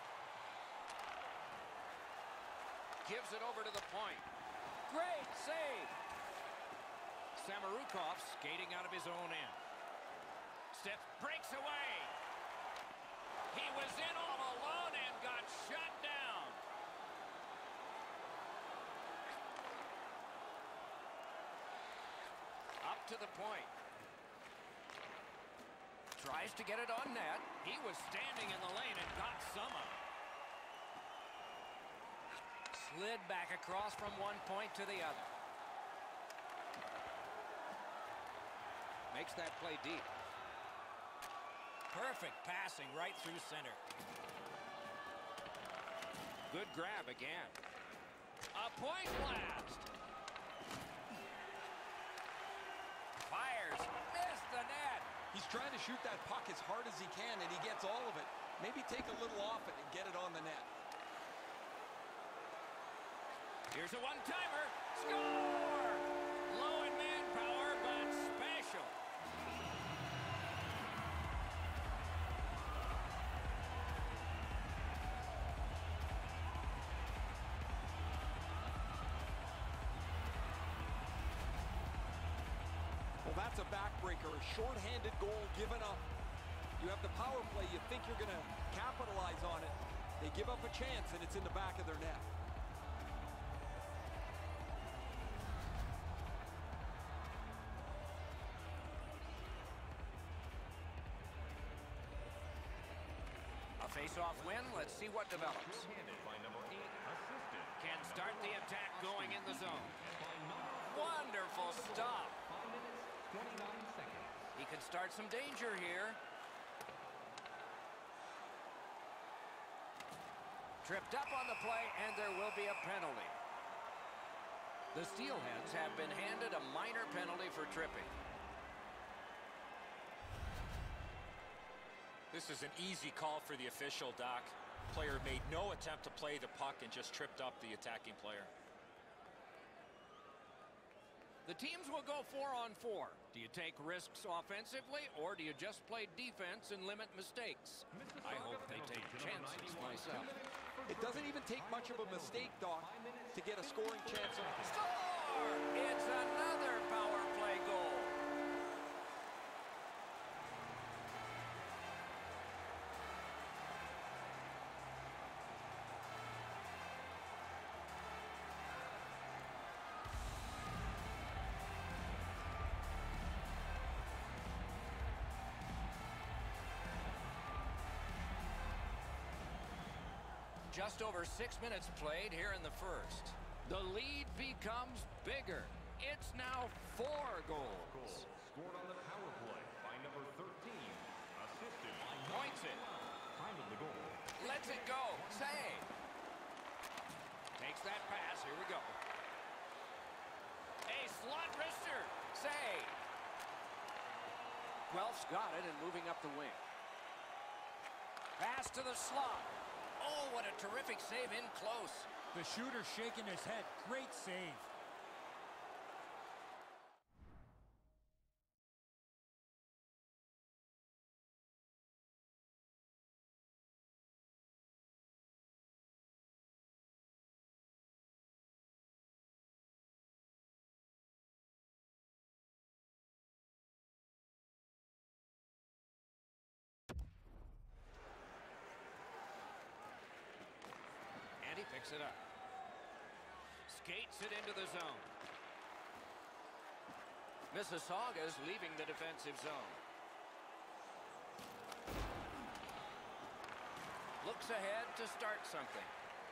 Gives it over to the point. Great save. Samorukov skating out of his own end. Steps, breaks away. He was in all alone and got shut down. Up to the point. Tries to get it on net. He was standing in the lane and got some of it. Slid back across from one point to the other. Makes that play deep. Perfect passing right through center. Good grab again. A point blast. Fires. Missed the net. He's trying to shoot that puck as hard as he can, and he gets all of it. Maybe take a little off it and get it on the net. Here's a one-timer. Score! Low in manpower, but special. Well, that's a backbreaker, a shorthanded goal given up. You have the power play, you think you're going to capitalize on it. They give up a chance, and it's in the back of their net. A face-off win. Let's see what develops. Shorthanded by number eight, assisted. Can start the attack going in the zone. Wonderful stop. Five minutes, twenty-nine seconds. He can start some danger here. Tripped up on the play, and there will be a penalty. The Steelheads have been handed a minor penalty for tripping. This is an easy call for the official, Doc. Player made no attempt to play the puck and just tripped up the attacking player. The teams will go four on four. Do you take risks offensively, or do you just play defense and limit mistakes? I hope they take chances myself. It doesn't even take much of a mistake, Doc, to get a scoring chance. Score! It's another power play goal. Just over six minutes played here in the first. The lead becomes bigger. It's now four goals. Goal scored on the power play by number thirteen, assisted by Points it. time of the goal. Lets it go. Save. Takes that pass. Here we go. A slot wrister. Save. Guelph's got it and moving up the wing. Pass to the slot. Oh, what a terrific save in close. The shooter shaking his head. Great save. He picks it up. Skates it into the zone. Mississauga's leaving the defensive zone. Looks ahead to start something.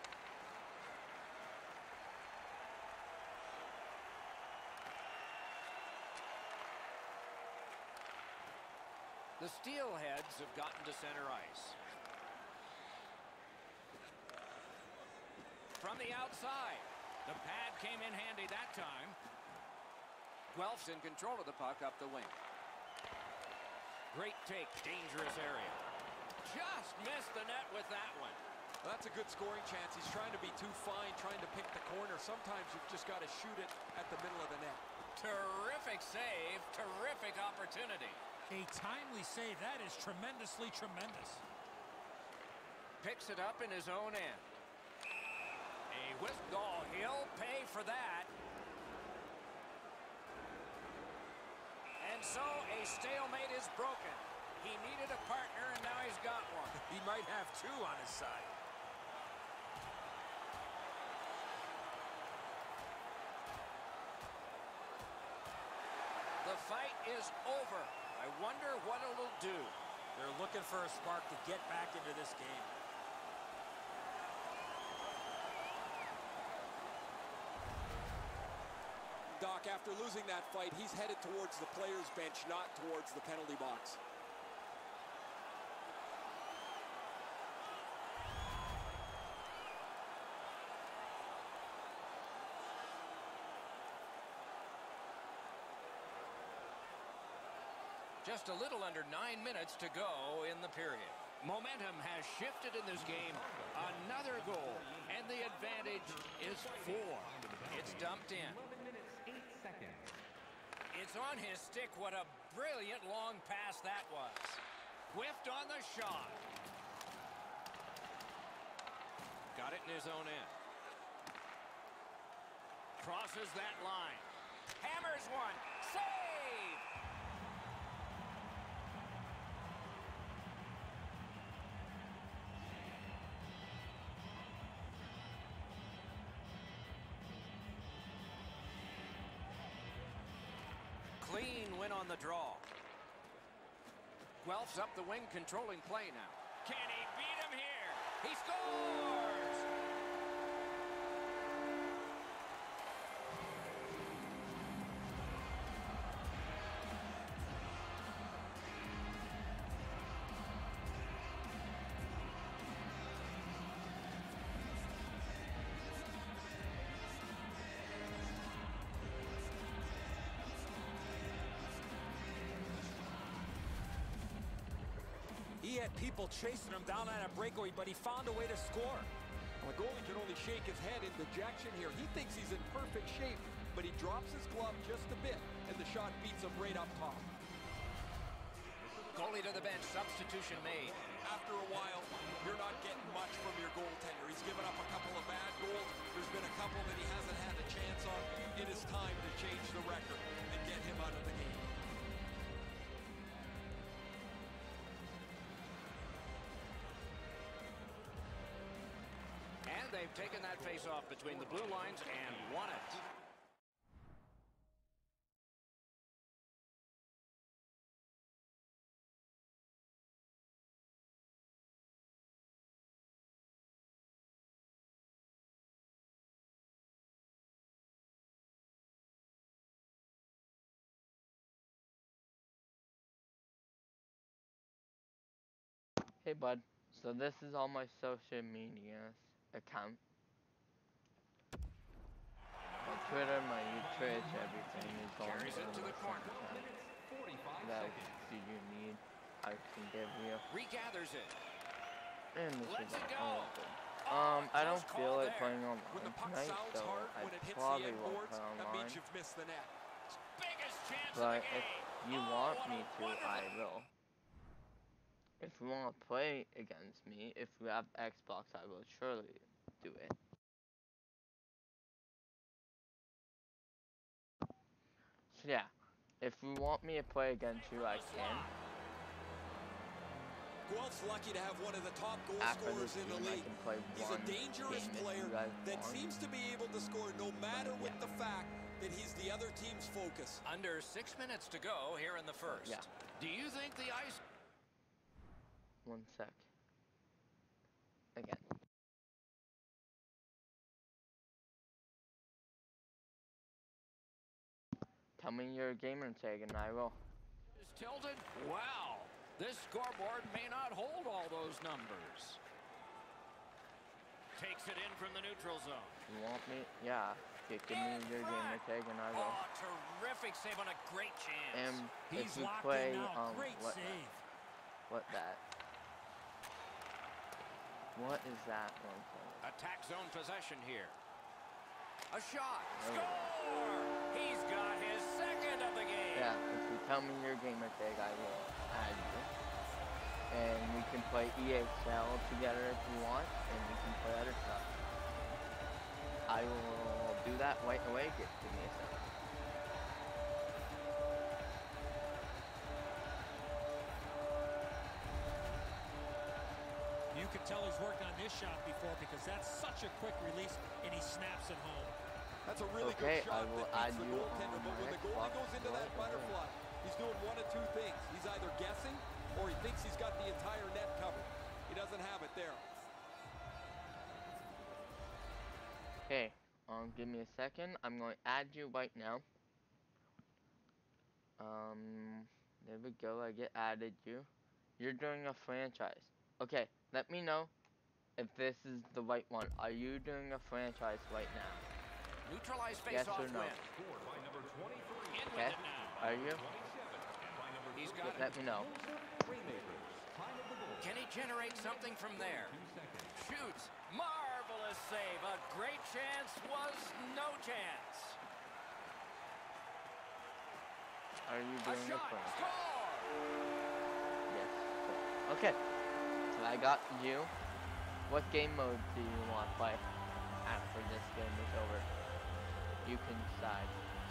The Steelheads have gotten to center ice. From the outside. The pad came in handy that time. Guelph's in control of the puck up the wing. Great take, dangerous area. Just missed the net with that one. Well, that's a good scoring chance. He's trying to be too fine, trying to pick the corner. Sometimes you've just got to shoot it at the middle of the net. Terrific save, terrific opportunity. A timely save. That is tremendously tremendous. Picks it up in his own end. A whisk goal. He'll pay for that. And so a stalemate is broken. He needed a partner, and now he's got one. He might have two on his side. The fight is over. I wonder what it'll do. They're looking for a spark to get back into this game. Doc, after losing that fight, he's headed towards the players' bench, not towards the penalty box. Just a little under nine minutes to go in the period. Momentum has shifted in this game. Another goal, and the advantage is four. It's dumped in. It's on his stick. What a brilliant long pass that was. Whiffed on the shot. Got it in his own end. Crosses that line. Hammers one. Save! Clean win on the draw. Guelph's up the wing, controlling play now. Can he beat him here? He scores! He had people chasing him down on a breakaway, but he found a way to score. Well, the goalie can only shake his head in dejection here. He thinks he's in perfect shape, but he drops his glove just a bit, and the shot beats him right up top. Goalie to the bench, substitution made. After a while, you're not getting much from your goaltender. He's given up a couple of bad goals. There's been a couple that he hasn't had a chance on. It is time to change the record and get him out of the game. And they've taken that face-off between the blue lines and won it. Hey bud, so this is all my social media account. My Twitter, my Twitch, everything is all Carries it to the corner. that do you need, I can give you. Regathers it. And this Let's is it go. all good. Um, I don't Close feel call like there. playing When the online puck tonight, sounds so hard, I when it hits the probably end won't boards, play that online. means you've missed the net. Biggest chance But of the if game. you Oh, want what me a to, wonderful- I will. If you want to play against me, if you have Xbox, I will surely do it. So yeah, if you want me to play against you, I can. Guelph's lucky to have one of the top goal After scorers this in the game, I league. can play He's one a dangerous game if player you guys that want. seems to be able to score no matter But, with yeah. the fact that he's the other team's focus. Under six minutes to go here in the first. Yeah. Do you think the ice... One sec. Again. Tell me your gamer tag and I will. is tilted? Wow. This scoreboard may not hold all those numbers. Takes it in from the neutral zone. You want me? Yeah. Give, give me your gamer tag and I will. Oh, terrific save on a great chance. And if He's you locked play, in now. um, Great what save. that? What that? What is that one thing? Attack zone possession here. A shot. There we go. Score! He's got his second of the game. Yeah, if you tell me your gamer tag, I will add you. And we can play E X L together if you want, and we can play other stuff. I will do that right away. Give, give me a second. You can tell he's worked on this shot before because that's such a quick release, and he snaps it home. That's a really Okay, good I shot will that add beats the you goaltender, on but when my the goalie Xbox goes into that right away. butterfly, he's doing one of two things. He's either guessing or he thinks he's got the entire net covered. He doesn't have it there. Okay, Um, give me a second. I'm going to add you right now. Um, there we go. I get added you. You're doing a franchise. Okay, let me know if this is the right one. Are you doing a franchise right now? Neutralize Yes face-off or no? win. In with Okay. it now. Are you? He's got Let, it. let me know. Can he generate something from there? Shoots. Marvelous save. A great chance was no chance. Are you A doing a shot. franchise? Score. Yes. Cool. Okay. So I got you. What game mode do you want to play after this game is over? You can decide.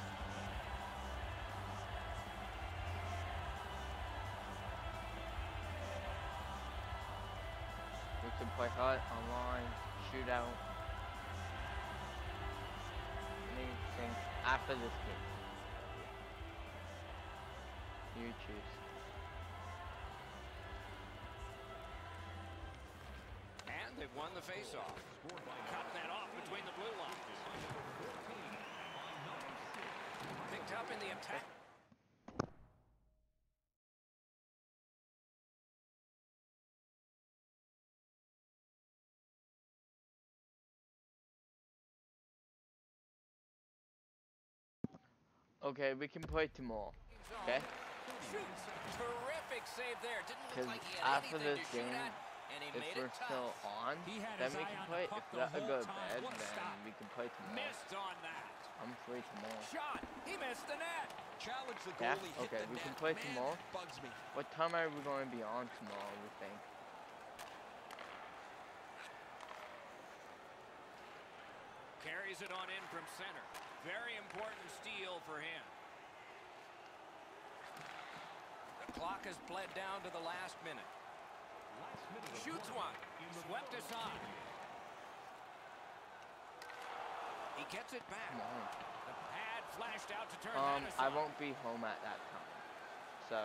We can play hut, online, shootout, anything after this game. You choose. And they've won the face-off. Cutting that off between the blue lines. Picked up in the attack. Okay, we can play tomorrow. Okay? Shoots. Terrific save there. Didn't Because look like he had after anything this to shoot game, at, and he if made we're it still tough. on, He had then his we eye can on play. the puck If the that whole go to time. bed, What a then stop. we can play tomorrow. Missed on that. I'm free tomorrow. Shot. He missed the net. Challenge the Yeah? goalie. Hit Okay, the we net. can play Man, tomorrow. that bugs me. What time are we going to be on tomorrow, we think? Carries it on in from center. Very important steal for him. The clock has bled down to the last minute. Shoots one. Swept aside. He gets it back. Come on. The pad flashed out to turn Um, that I aside. won't be home at that time. So,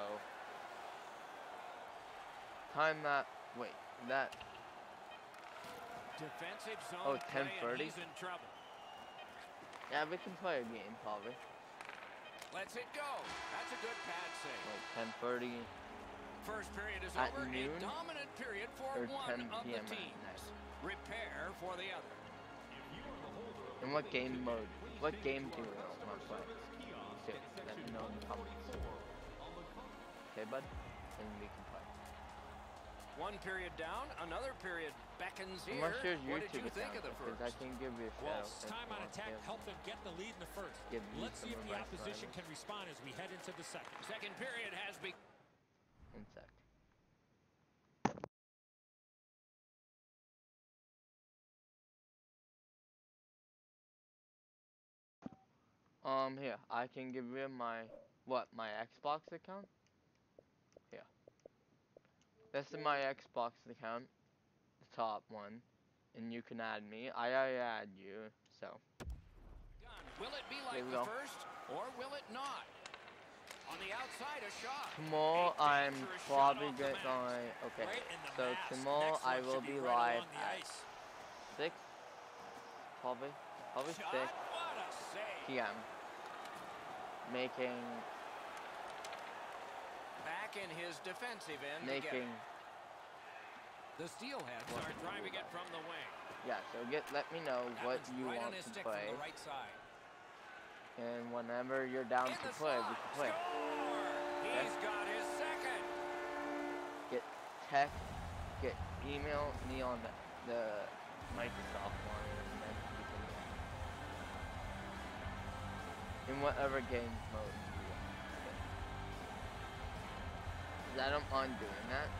time that, wait, that, Defensive zone Oh, play, and ten thirty? he's in trouble. yeah, we can play a game probably. Lets it go. That's a good pad save. Like ten thirty First period is At over. noon? A dominant period for or one ten of p the m at teams. night. Repair for the other. And what game mode, what game do you want to play? Too. Let me know in the comments. Okay, bud? And we can play. One period down, another period beckons here. Unless there's What did YouTube you think of the because I first? can give you a shout Wolf's out. time on attack helped them get the lead in the first. Give you Let's see some if the advice, opposition Ryan. can respond as we head into the second. Second period has begun. Insect. Um, here, I can give you my, what, my Xbox account? Here. This is my Xbox account, the top one, and you can add me. I already add you, so. Will it be There like we the go. first, or will it not? On the outside, a shot. Tomorrow, A I'm dangerous shot probably off the get mask. going, okay, Right in the so mask. tomorrow Next I one will should be be right live along the at ice. six, probably, probably Shot, six what a save. p m Making, Back in his defensive end to get making, it. The Steelheads What? are driving it from the wing. yeah, so get, let me know That what one's you right want on his to stick play, from the right side. and whenever you're down In to the play, we slot. can play. Score! He's got his second. Get text, get email me on the, the Microsoft one, and then we can in whatever game mode you want. Okay. 'Cause I don't mind doing that,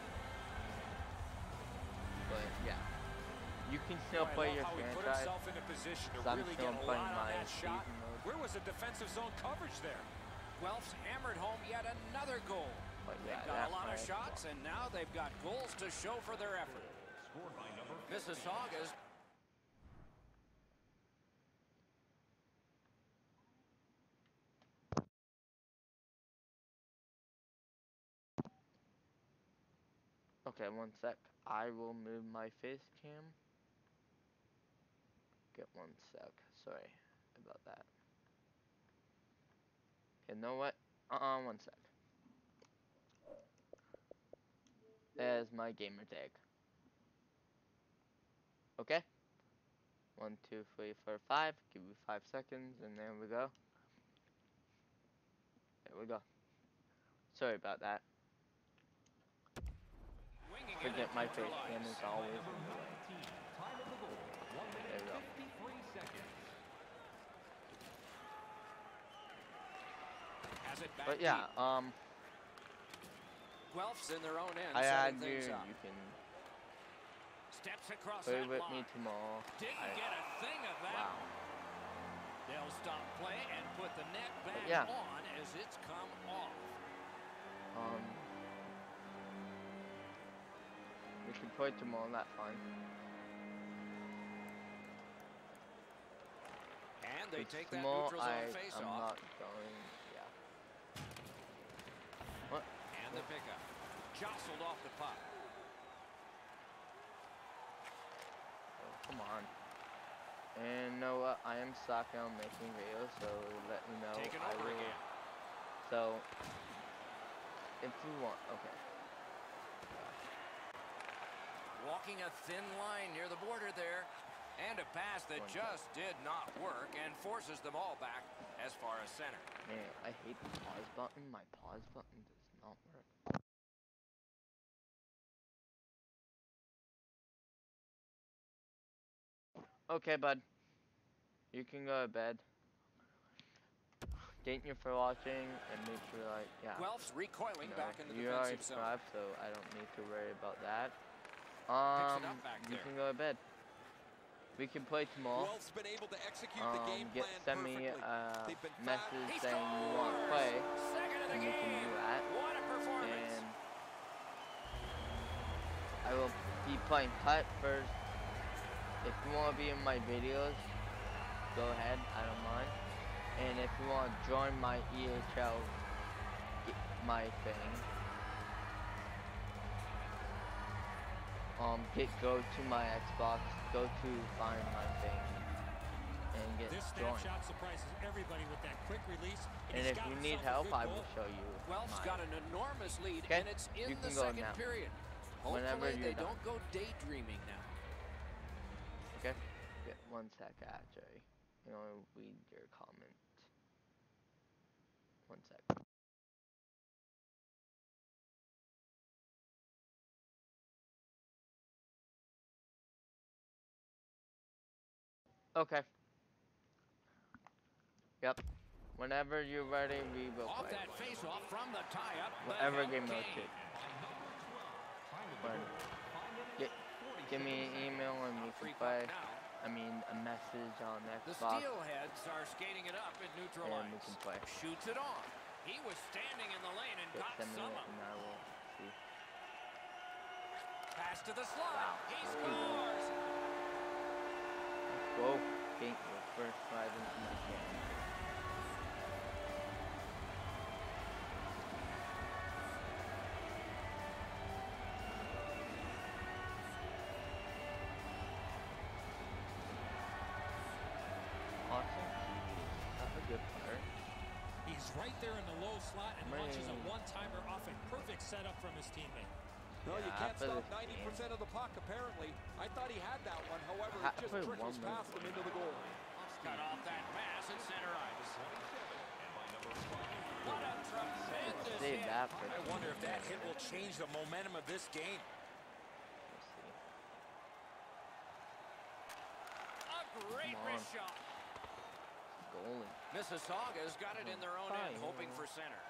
but yeah, you can still I play love your how he put franchise. himself in a position to So I'm really still get a playing lot on my that shot. season mode. Where was the defensive zone coverage there? Guelph's hammered home yet another goal. But yeah, They've got that's a lot my of shots, Xbox. and now they've got goals to show for their effort. Mississauga's Okay, one sec. I will move my face cam. Get one sec. sorry about that. You know what? Uh-uh, one sec. There's my gamer tag. Okay? One, two, three, four, five. Give me five seconds, and there we go. There we go. Sorry about that. Winging Forget it my at face neutral cam ice. is always in Number the way. nineteen, time of the goal, one There minute we go. fifty-three seconds. Has it back But yeah, deep. um, Guelph's in their own end, I setting add you. things up. You can Steps across play that with line. me tomorrow. Didn't I, get a thing of that. wow. They'll stop play and put the net back yeah. on as it's come off. Um, we can play tomorrow. That's fine. And they It's take that tomorrow, neutral zone I, face I'm off. not going. Yeah. What? And the pickup. Jostled off the puck. Oh, come on. And you know what? I am sucking on making videos, so let me know. Taken I over will. again. So, if you want, okay. Walking a thin line near the border there. And a pass that One just did not work and forces them all back as far as center. Man, I hate the pause button. My pause button does not work. Okay, bud. You can go to bed. Thank you for watching, and make sure, like, yeah. Guelph's recoiling You know, back into the you already defensive zone. subscribed, so I don't need to worry about that. Picks Um, it up back you there. can go to bed. We can play tomorrow. Guelph's been able to execute Um, the game get plan send me perfectly. a They've been message He saying you want to scores! play, Second of the and we can game. do that. What a performance. And I will be playing cut first. If you want to be in my videos, go ahead. I don't mind. And if you want to join my E H L, my thing, um, get go to my Xbox, go to find my thing, and get This joined. snapshot surprises everybody with that quick release. And he's if got you need himself help, a good I will goal. show you. Guelph's mine. got an enormous lead, Okay, and it's in you the can go second now. period. Whenever Hopefully you're they done. don't go daydreaming now. Okay? Yeah, one sec, actually. You know, read your comment. One sec. Okay. Yep. Whenever you're ready, we will Off play. that face-off from the tie-up. the Whatever help game mode came. it. When, get, give me an email and we Free can play. puck now. I mean, a message on The Xbox, Steelheads are skating it up at neutral and we ice. can play. Shoots it on. He was standing in the lane and Get got send me some it of and it. I will see. Pass to the slot. Wow. He Let's scores. Whoa. Thank you for subscribing to my channel. Awesome. That's a good player. He's right there in the low slot and Man. launches a one-timer off a perfect setup from his teammate. No, you Yeah, can't after stop this ninety percent of the puck, apparently. I thought he had that one. However, Ha- it just put trickles one past him into the goal. Cut off that pass at center ice. What a tremendous Save hit. that for I wonder if that hit will change the momentum of this game. We'll see. A great Come on. wrist shot. Goalie. Mississauga's got it in their own end, Fine. hoping for center.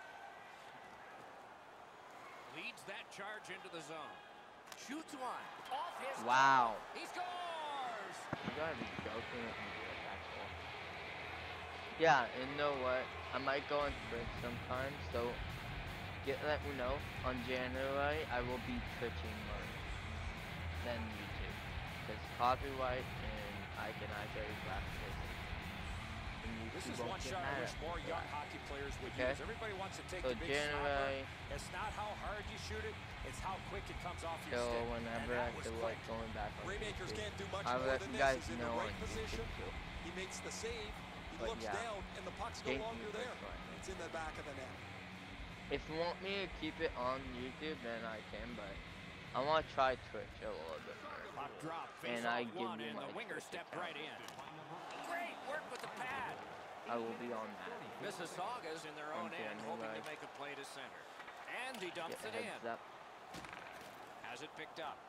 Leads that charge into the zone. Shoots one. Off his Wow. He scores! You gotta be joking with me, dude. That's cool. Yeah, and you know what? I might go on Twitch sometimes, so get let me know. On January, I will be Twitching more than YouTube. Because copyright and I can actually practice. And This YouTube is won't one get shot I mad wish at me more for young that. hockey players would Okay. use. Everybody wants to take So the big shot, January, but it's not how hard you shoot it, it's how quick it comes off your so stick. whenever and I that was feel quick. like going back on Raymakers YouTube, can't do much I'll more let than you this. guys He's in the know on right YouTube position. too. He makes the save. He But looks yeah, down, and the puck's no thank longer you for there. trying. It's in the back of the net. If you want me to keep it on YouTube, then I can, but I want to try Twitch a little bit more. Puck drop, And face I off give one, you and my the winger Twitch stepped account. right in. Great work with the pad. I will be on that. Mississauga's in their own Okay, end, hoping to anyway. make a play to center. And he dumps Get it a in. heads up. Has it picked up.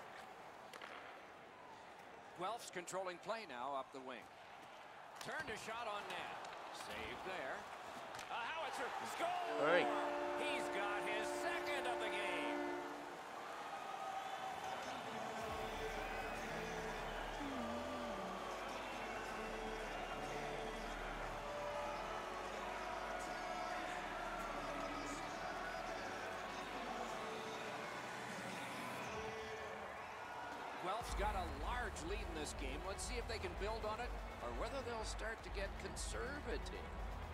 Guelph's controlling play now up the wing. Turned a shot on net. Saved there. A howitzer. Score! Hurry. He's got his second of the game. Guelph's got a large lead in this game. Let's see if they can build on it or whether they'll start to get conservative.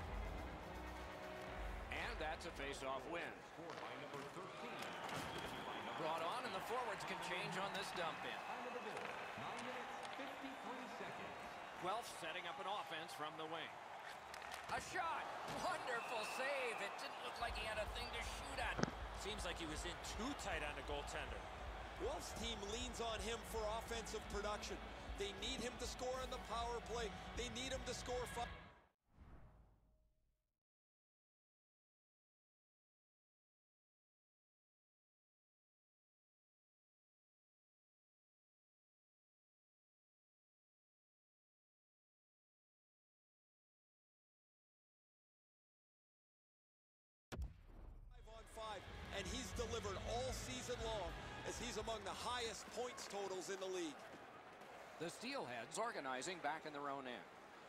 And that's a face-off win. Brought on, and the forwards can change on this dump in. Guelph setting up an offense from the wing. A shot! Wonderful save! It didn't look like he had a thing to shoot at. Seems like he was in too tight on the goaltender. Guelph's team leans on him for offensive production. They need him to score on the power play. They need him to score five. on five, and he's delivered all season long as he's among the highest points totals in the league. The Steelheads organizing back in their own end.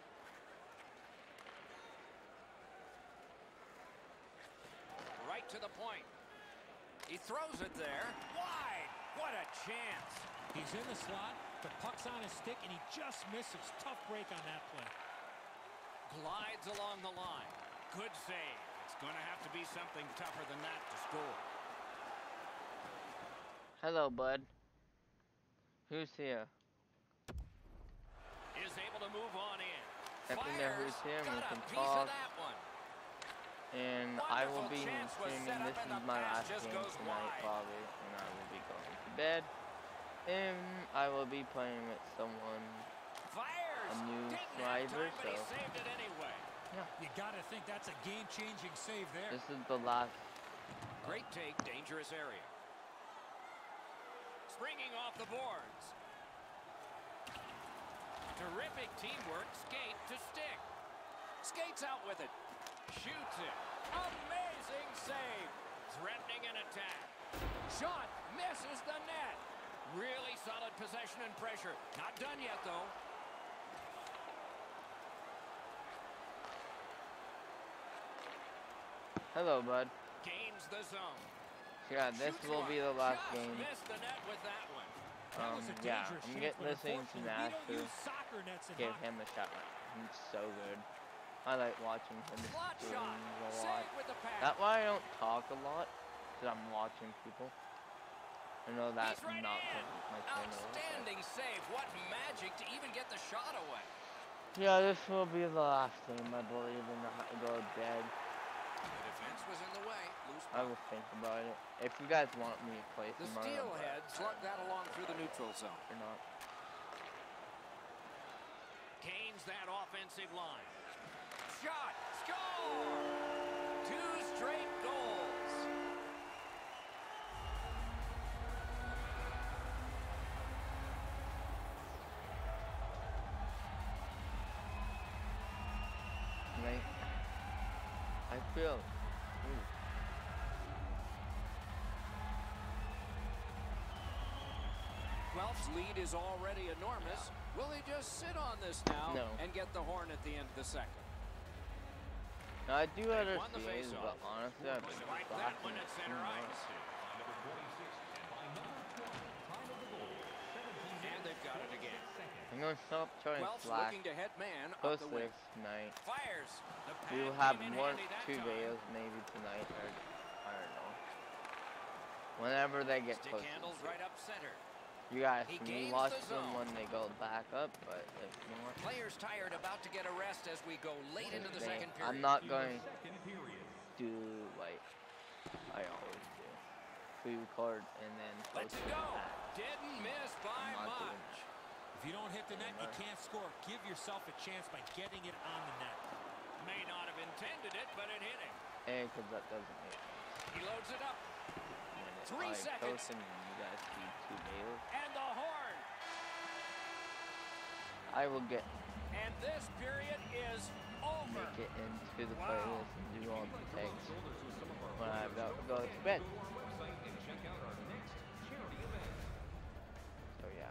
Right to the point. He throws it there. Wide! What a chance! He's in the slot, the puck's on his stick, and he just misses. Tough break on that play. Glides along the line. Good save. It's going to have to be something tougher than that to score. Hello, bud. Who's here? Is able to move on in. Let me know who's here and we Got a can piece talk. of that one. And I will Wonderful be chance was streaming. set up This and is the my pass last just game goes tonight, wide. probably, and I will be going to bed. And I will be playing with someone, Fires. a new Didn't have driver, time, but he so saved it anyway. You got to think that's a game-changing save there. this is the last. Great take, dangerous area. Springing off the boards. Terrific teamwork, skate to stick. Skates out with it. Shoots it. Amazing save. Threatening an attack. Shot misses the net. Really solid possession and pressure. Not done yet, though. Hello, bud. Gains the zone. Yeah, this Shoots will one. be the last Just game. missed the net with that one. That Um, was a yeah, dangerous I'm chance, getting but listening to unfortunately, we Nash don't to use soccer nets in give hockey. him a shot. He's so good. I like watching him Slot streams shot. a lot. Save with the pass. That's why I don't talk a lot, because I'm watching people. I know that's He's right not in. my channel. but- Outstanding save. What magic to even get the shot away. Yeah, this will be the last game, I believe, and I have to go to bed. The defense was in the way. Loose I puck. will think about it. If you guys want me to play The tomorrow, Steelheads slug that along through the neutral zone. or not. Gains that offensive line. Shot. Score. Two straight goals. Right? I feel. Ooh. Guelph's lead is already enormous. Will they just sit on this now No. and get the horn at the end of the second? Now, I do They won the understand, but faceoff. honestly, I've been Spike that one slacking at it center too ice. much. And they've got it again. I'm gonna stop trying to Guelph's slack. looking to head man up Post the wing. this tonight. Fires. The We will pad have came in one, handy that two time. videos maybe tonight, or I don't know. Whenever they get Stick posted. handles right up center. You guys He can gains watch the them zone. when they go back up, but if not, Players tired, about to get a rest as we go late into the they- second period. I'm not going Second period. to do like I always do. We record and then Let's post it go. back. Didn't miss by I'm not doing much. If you don't hit the net, you can't score. Give yourself a chance by getting it on the net. May not have intended it, but it hit him. And because that doesn't make sense. He loads it up. When it, Three I seconds. post and you guys see two daily, And the horn. I will get And this period is over. make it into the Wow. playlist and do all the takes Shoulders with some of our when I go, players. go to bed. Go to our website and check out our next charity event. So yeah.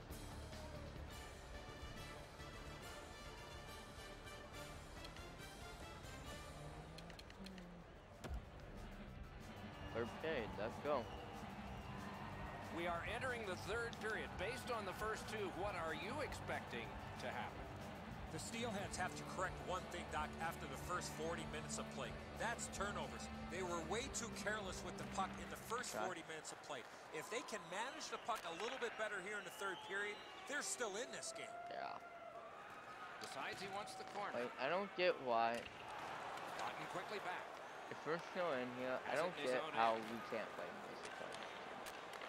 Third period, let's go. We are entering the third period. Based on the first two, what are you expecting to happen? The Steelheads have to correct one thing, Doc, after the first forty minutes of play. That's turnovers. They were way too careless with the puck in the first Okay. forty minutes of play. If they can manage the puck a little bit better here in the third period, they're still in this game. Yeah. Decides he wants the corner. Like, I don't get why, Gotten quickly back. if we're still in here, I Has it don't in his get own how end. we can't play music on this team.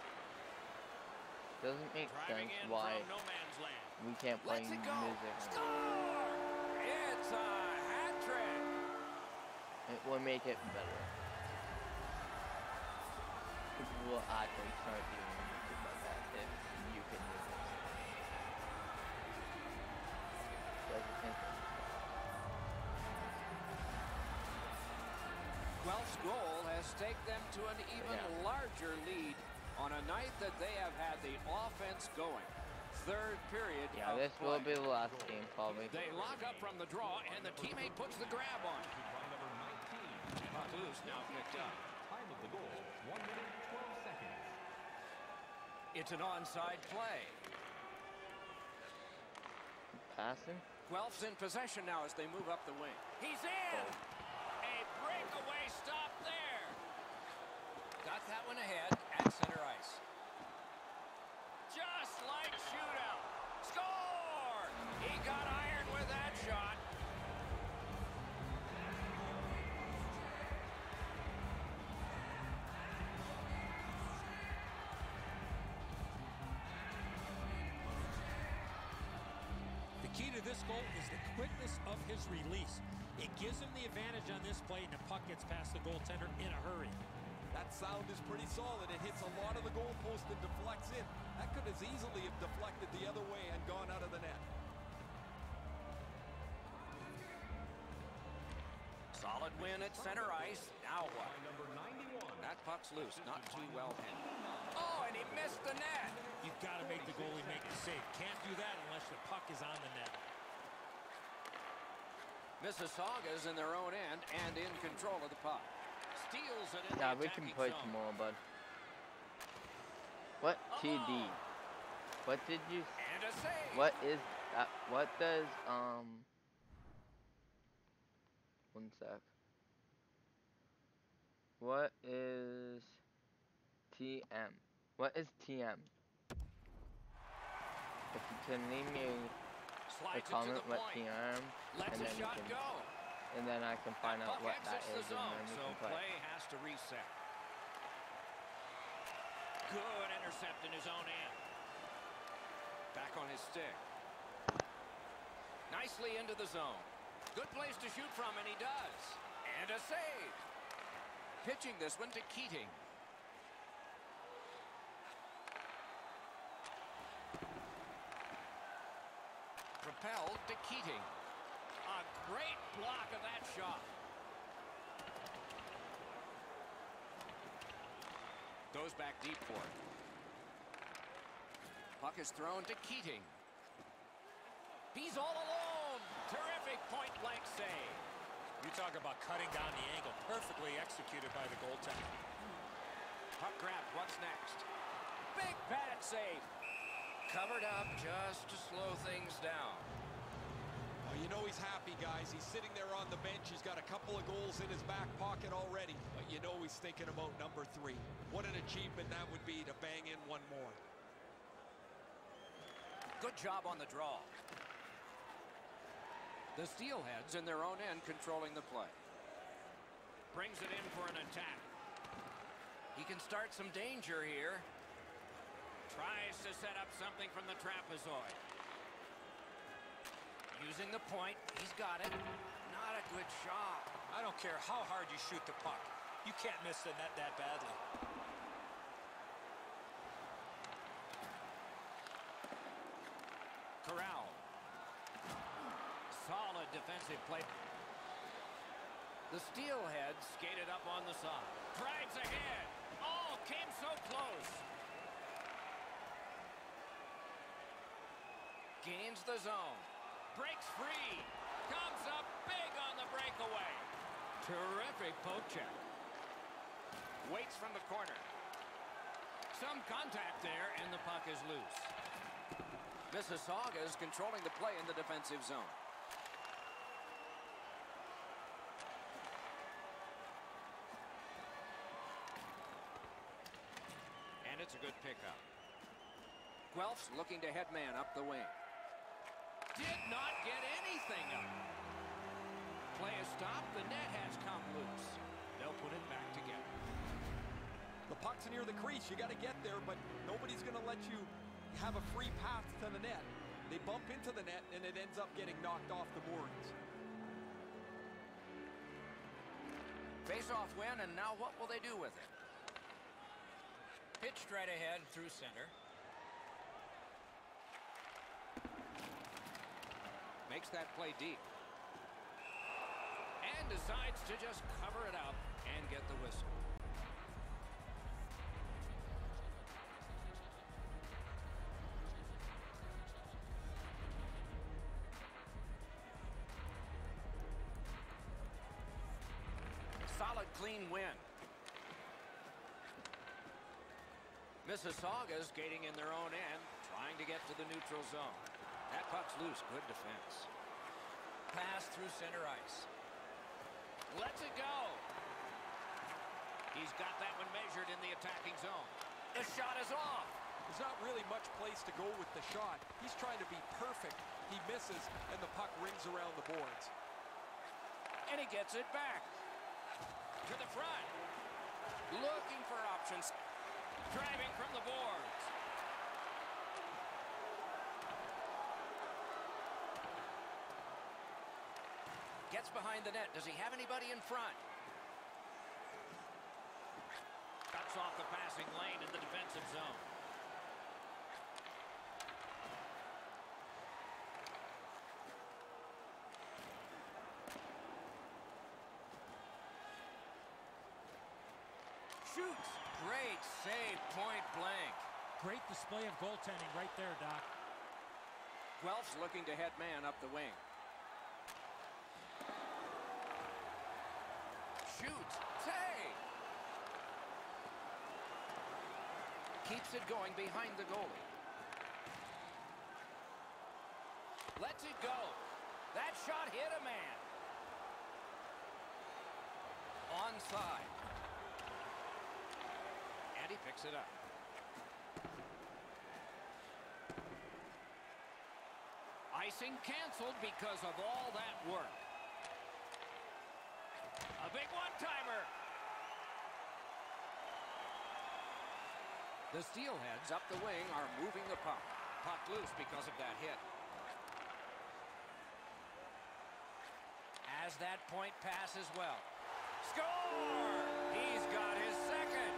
Doesn't make Driving sense in why from no man's land. we can't play Let's it go. music. Score! It's a hat trick. It will make it better. People will actually start doing music like that if you can do this. Doesn't make sense. Guelph's goal has staked them to an even Yeah. larger lead on a night that they have had the offense going. Third period Yeah, of this play. will be the last game probably. They lock up from the draw, and the teammate puts the grab on. By number nineteen. Puck loose, now picked up. Time of the goal, one minute, twelve seconds. It's an onside play. Passing? Guelph's in possession now as they move up the wing. He's in! A breakaway stop there. Got that one ahead at center ice. Just like shootout. Score! He got iron with that shot. The key to this goal is the quickness of his release. It gives him the advantage on this play, and the puck gets past the goaltender in a hurry. That sound is pretty solid. It hits a lot of the goalpost and deflects in. That could as easily have deflected the other way and gone out of the net. Solid win at center ice. Now what? By number ninety-one. That puck's loose, not too well pinned. Oh, and he missed the net. You've got to make the goalie make it safe. Can't do that unless the puck is on the net. Mississauga's in their own end and in control of the puck. Steals it in Yeah, the we can attacking play zone. tomorrow, bud. What T D? What did you? And a save. What is that? What does um? One sec. What is T M? What is T M? If you can leave me a Slides it to comment the what point. T M, Lets and a then you shot can, go. and then I can find out Puck what that exits is, the and zone, then we so can play. play has to reset. Good intercept in his own end. Back on his stick. Nicely into the zone. Good place to shoot from, and he does. And a save. Pitching this one to Keating. Propelled to Keating. A great block of that shot. Goes back deep for it. Puck is thrown to Keating. He's all alone. Terrific point-blank save. You talk about cutting down the angle. Perfectly executed by the goaltender. Puck grab. What's next? Big pad save. Covered up just to slow things down. Oh, you know he's happy, guys. He's sitting there on the bench. He's got a couple of goals in his back pocket already. But you know he's thinking about number three. What an achievement that would be to bang in one more. Good job on the draw. The Steelheads in their own end controlling the play. Brings it in for an attack. He can start some danger here. Tries to set up something from the trapezoid. Using the point. He's got it. Not a good shot. I don't care how hard you shoot the puck. You can't miss the net that badly. Corral. Solid defensive play. The Steelheads skated up on the side. Drives ahead. Oh, came so close. Gains the zone. Breaks free. Comes up big on the breakaway. Terrific poke check. Waits from the corner. Some contact there, and the puck is loose. Mississauga is controlling the play in the defensive zone. And it's a good pickup. Guelph's looking to head man up the wing. Did not get anything up. Play is stopped. The net has come loose. They'll put it back together. The puck's near the crease. You got to get there, but nobody's going to let you have a free path to the net. They bump into the net, and it ends up getting knocked off the boards. Face-off win, and now what will they do with it? Pitched right ahead through center. Makes that play deep. And decides to just cover it up and get the whistle. Solid, clean win. Mississauga skating in their own end, trying to get to the neutral zone. That puck's loose. Good defense. Pass through center ice. Lets it go. He's got that one measured in the attacking zone. The shot is off. There's not really much place to go with the shot. He's trying to be perfect. He misses, and the puck rings around the boards. And he gets it back. To the front. Looking for options. Driving from the boards. Gets behind the net. Does he have anybody in front? Cuts off the passing lane in the defensive zone. Shoots. Great save, point blank. Great display of goaltending right there, Doc. Guelph's looking to head man up the wing. Shoots. Save. Keeps it going behind the goalie. Lets it go. That shot hit a man. Onside. And he picks it up. Icing canceled because of all that work. A big one-timer. The Steelheads up the wing are moving the puck. Puck loose because of that hit. As that point passes well. Score! He's got his second.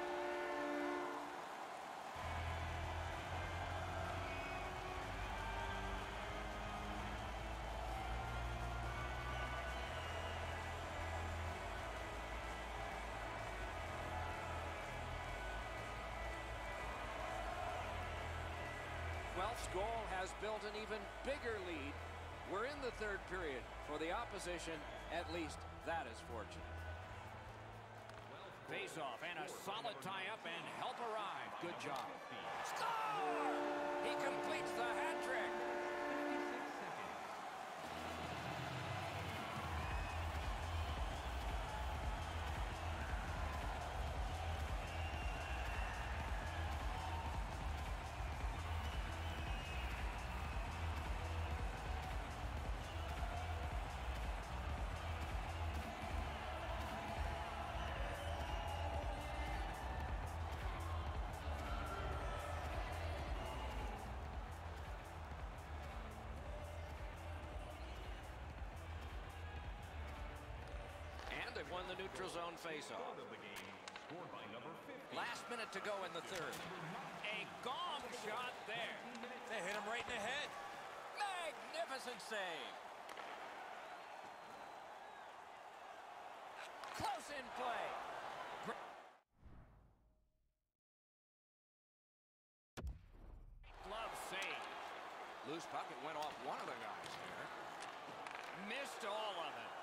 Guelph's goal has built an even bigger lead. We're in the third period. For the opposition, at least that is fortunate. Face-off and a solid tie-up and help arrive. Good job. Score! He completes the hat trick. won the neutral zone faceoff. Third of the game, scored by number fifty. Last minute to go in the third. A gong shot there. They hit him right in the head. Magnificent save. Close in play. Glove save. Loose puck, it went off one of the guys there. Missed all of it.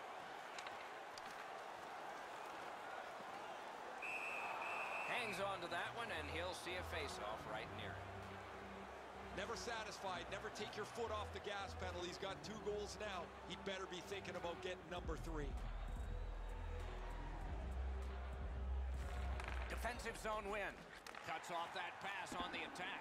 Hangs on to that one, and he'll see a face-off right near it. Never satisfied. Never take your foot off the gas pedal. He's got two goals now. He'd better be thinking about getting number three. Defensive zone win. Cuts off that pass on the attack.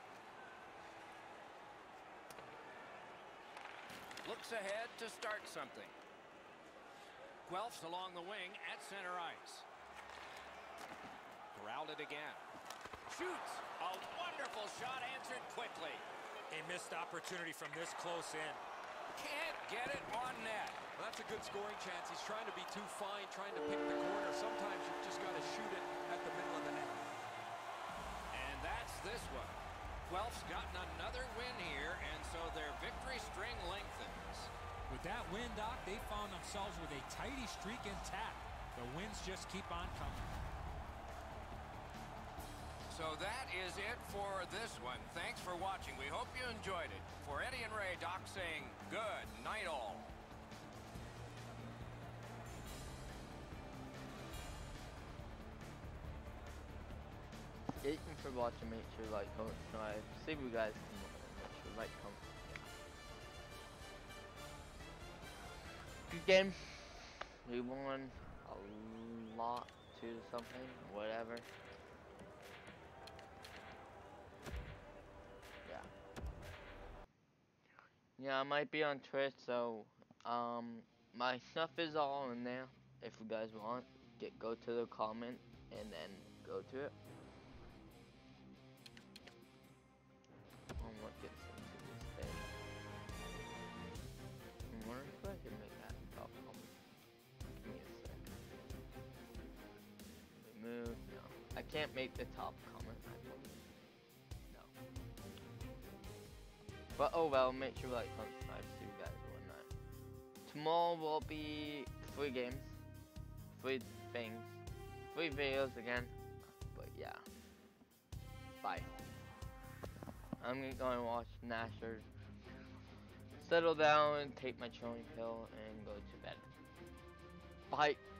Looks ahead to start something. Guelph's along the wing at center ice. Corralled it again. Shoots. A wonderful shot answered quickly. A missed opportunity from this close in. Can't get it on net. Well, that's a good scoring chance. He's trying to be too fine, trying to pick the corner. Sometimes you've just got to shoot it at the middle of the net. And that's this one. Guelph's gotten another win here, and so their victory string lengthens. With that win, Doc, they found themselves with a tidy streak intact. The wins just keep on coming. So that is it for this one. Thanks for watching. We hope you enjoyed it. For Eddie and Ray, Doc saying good night all. Thank you for watching. Make sure to like, comment, subscribe. See you guys tomorrow. Make sure to like, comment. Good game. We won a lot to something, whatever. Yeah. Yeah, I might be on Twitch, so um, my stuff is all in there. If you guys want, get go to the comment and then go to it. Oh, what gets into this thing? I wonder if I can make that top comment. Give me a second. Remove. No, I can't make the top comment. I believe. No. But oh well. Make sure to like, comment, subscribe. See you guys one night. Tomorrow will be three games, three things, three videos again. But yeah. Bye. I'm gonna go and watch Nashers, settle down and take my chilling pill and go to bed. Bye.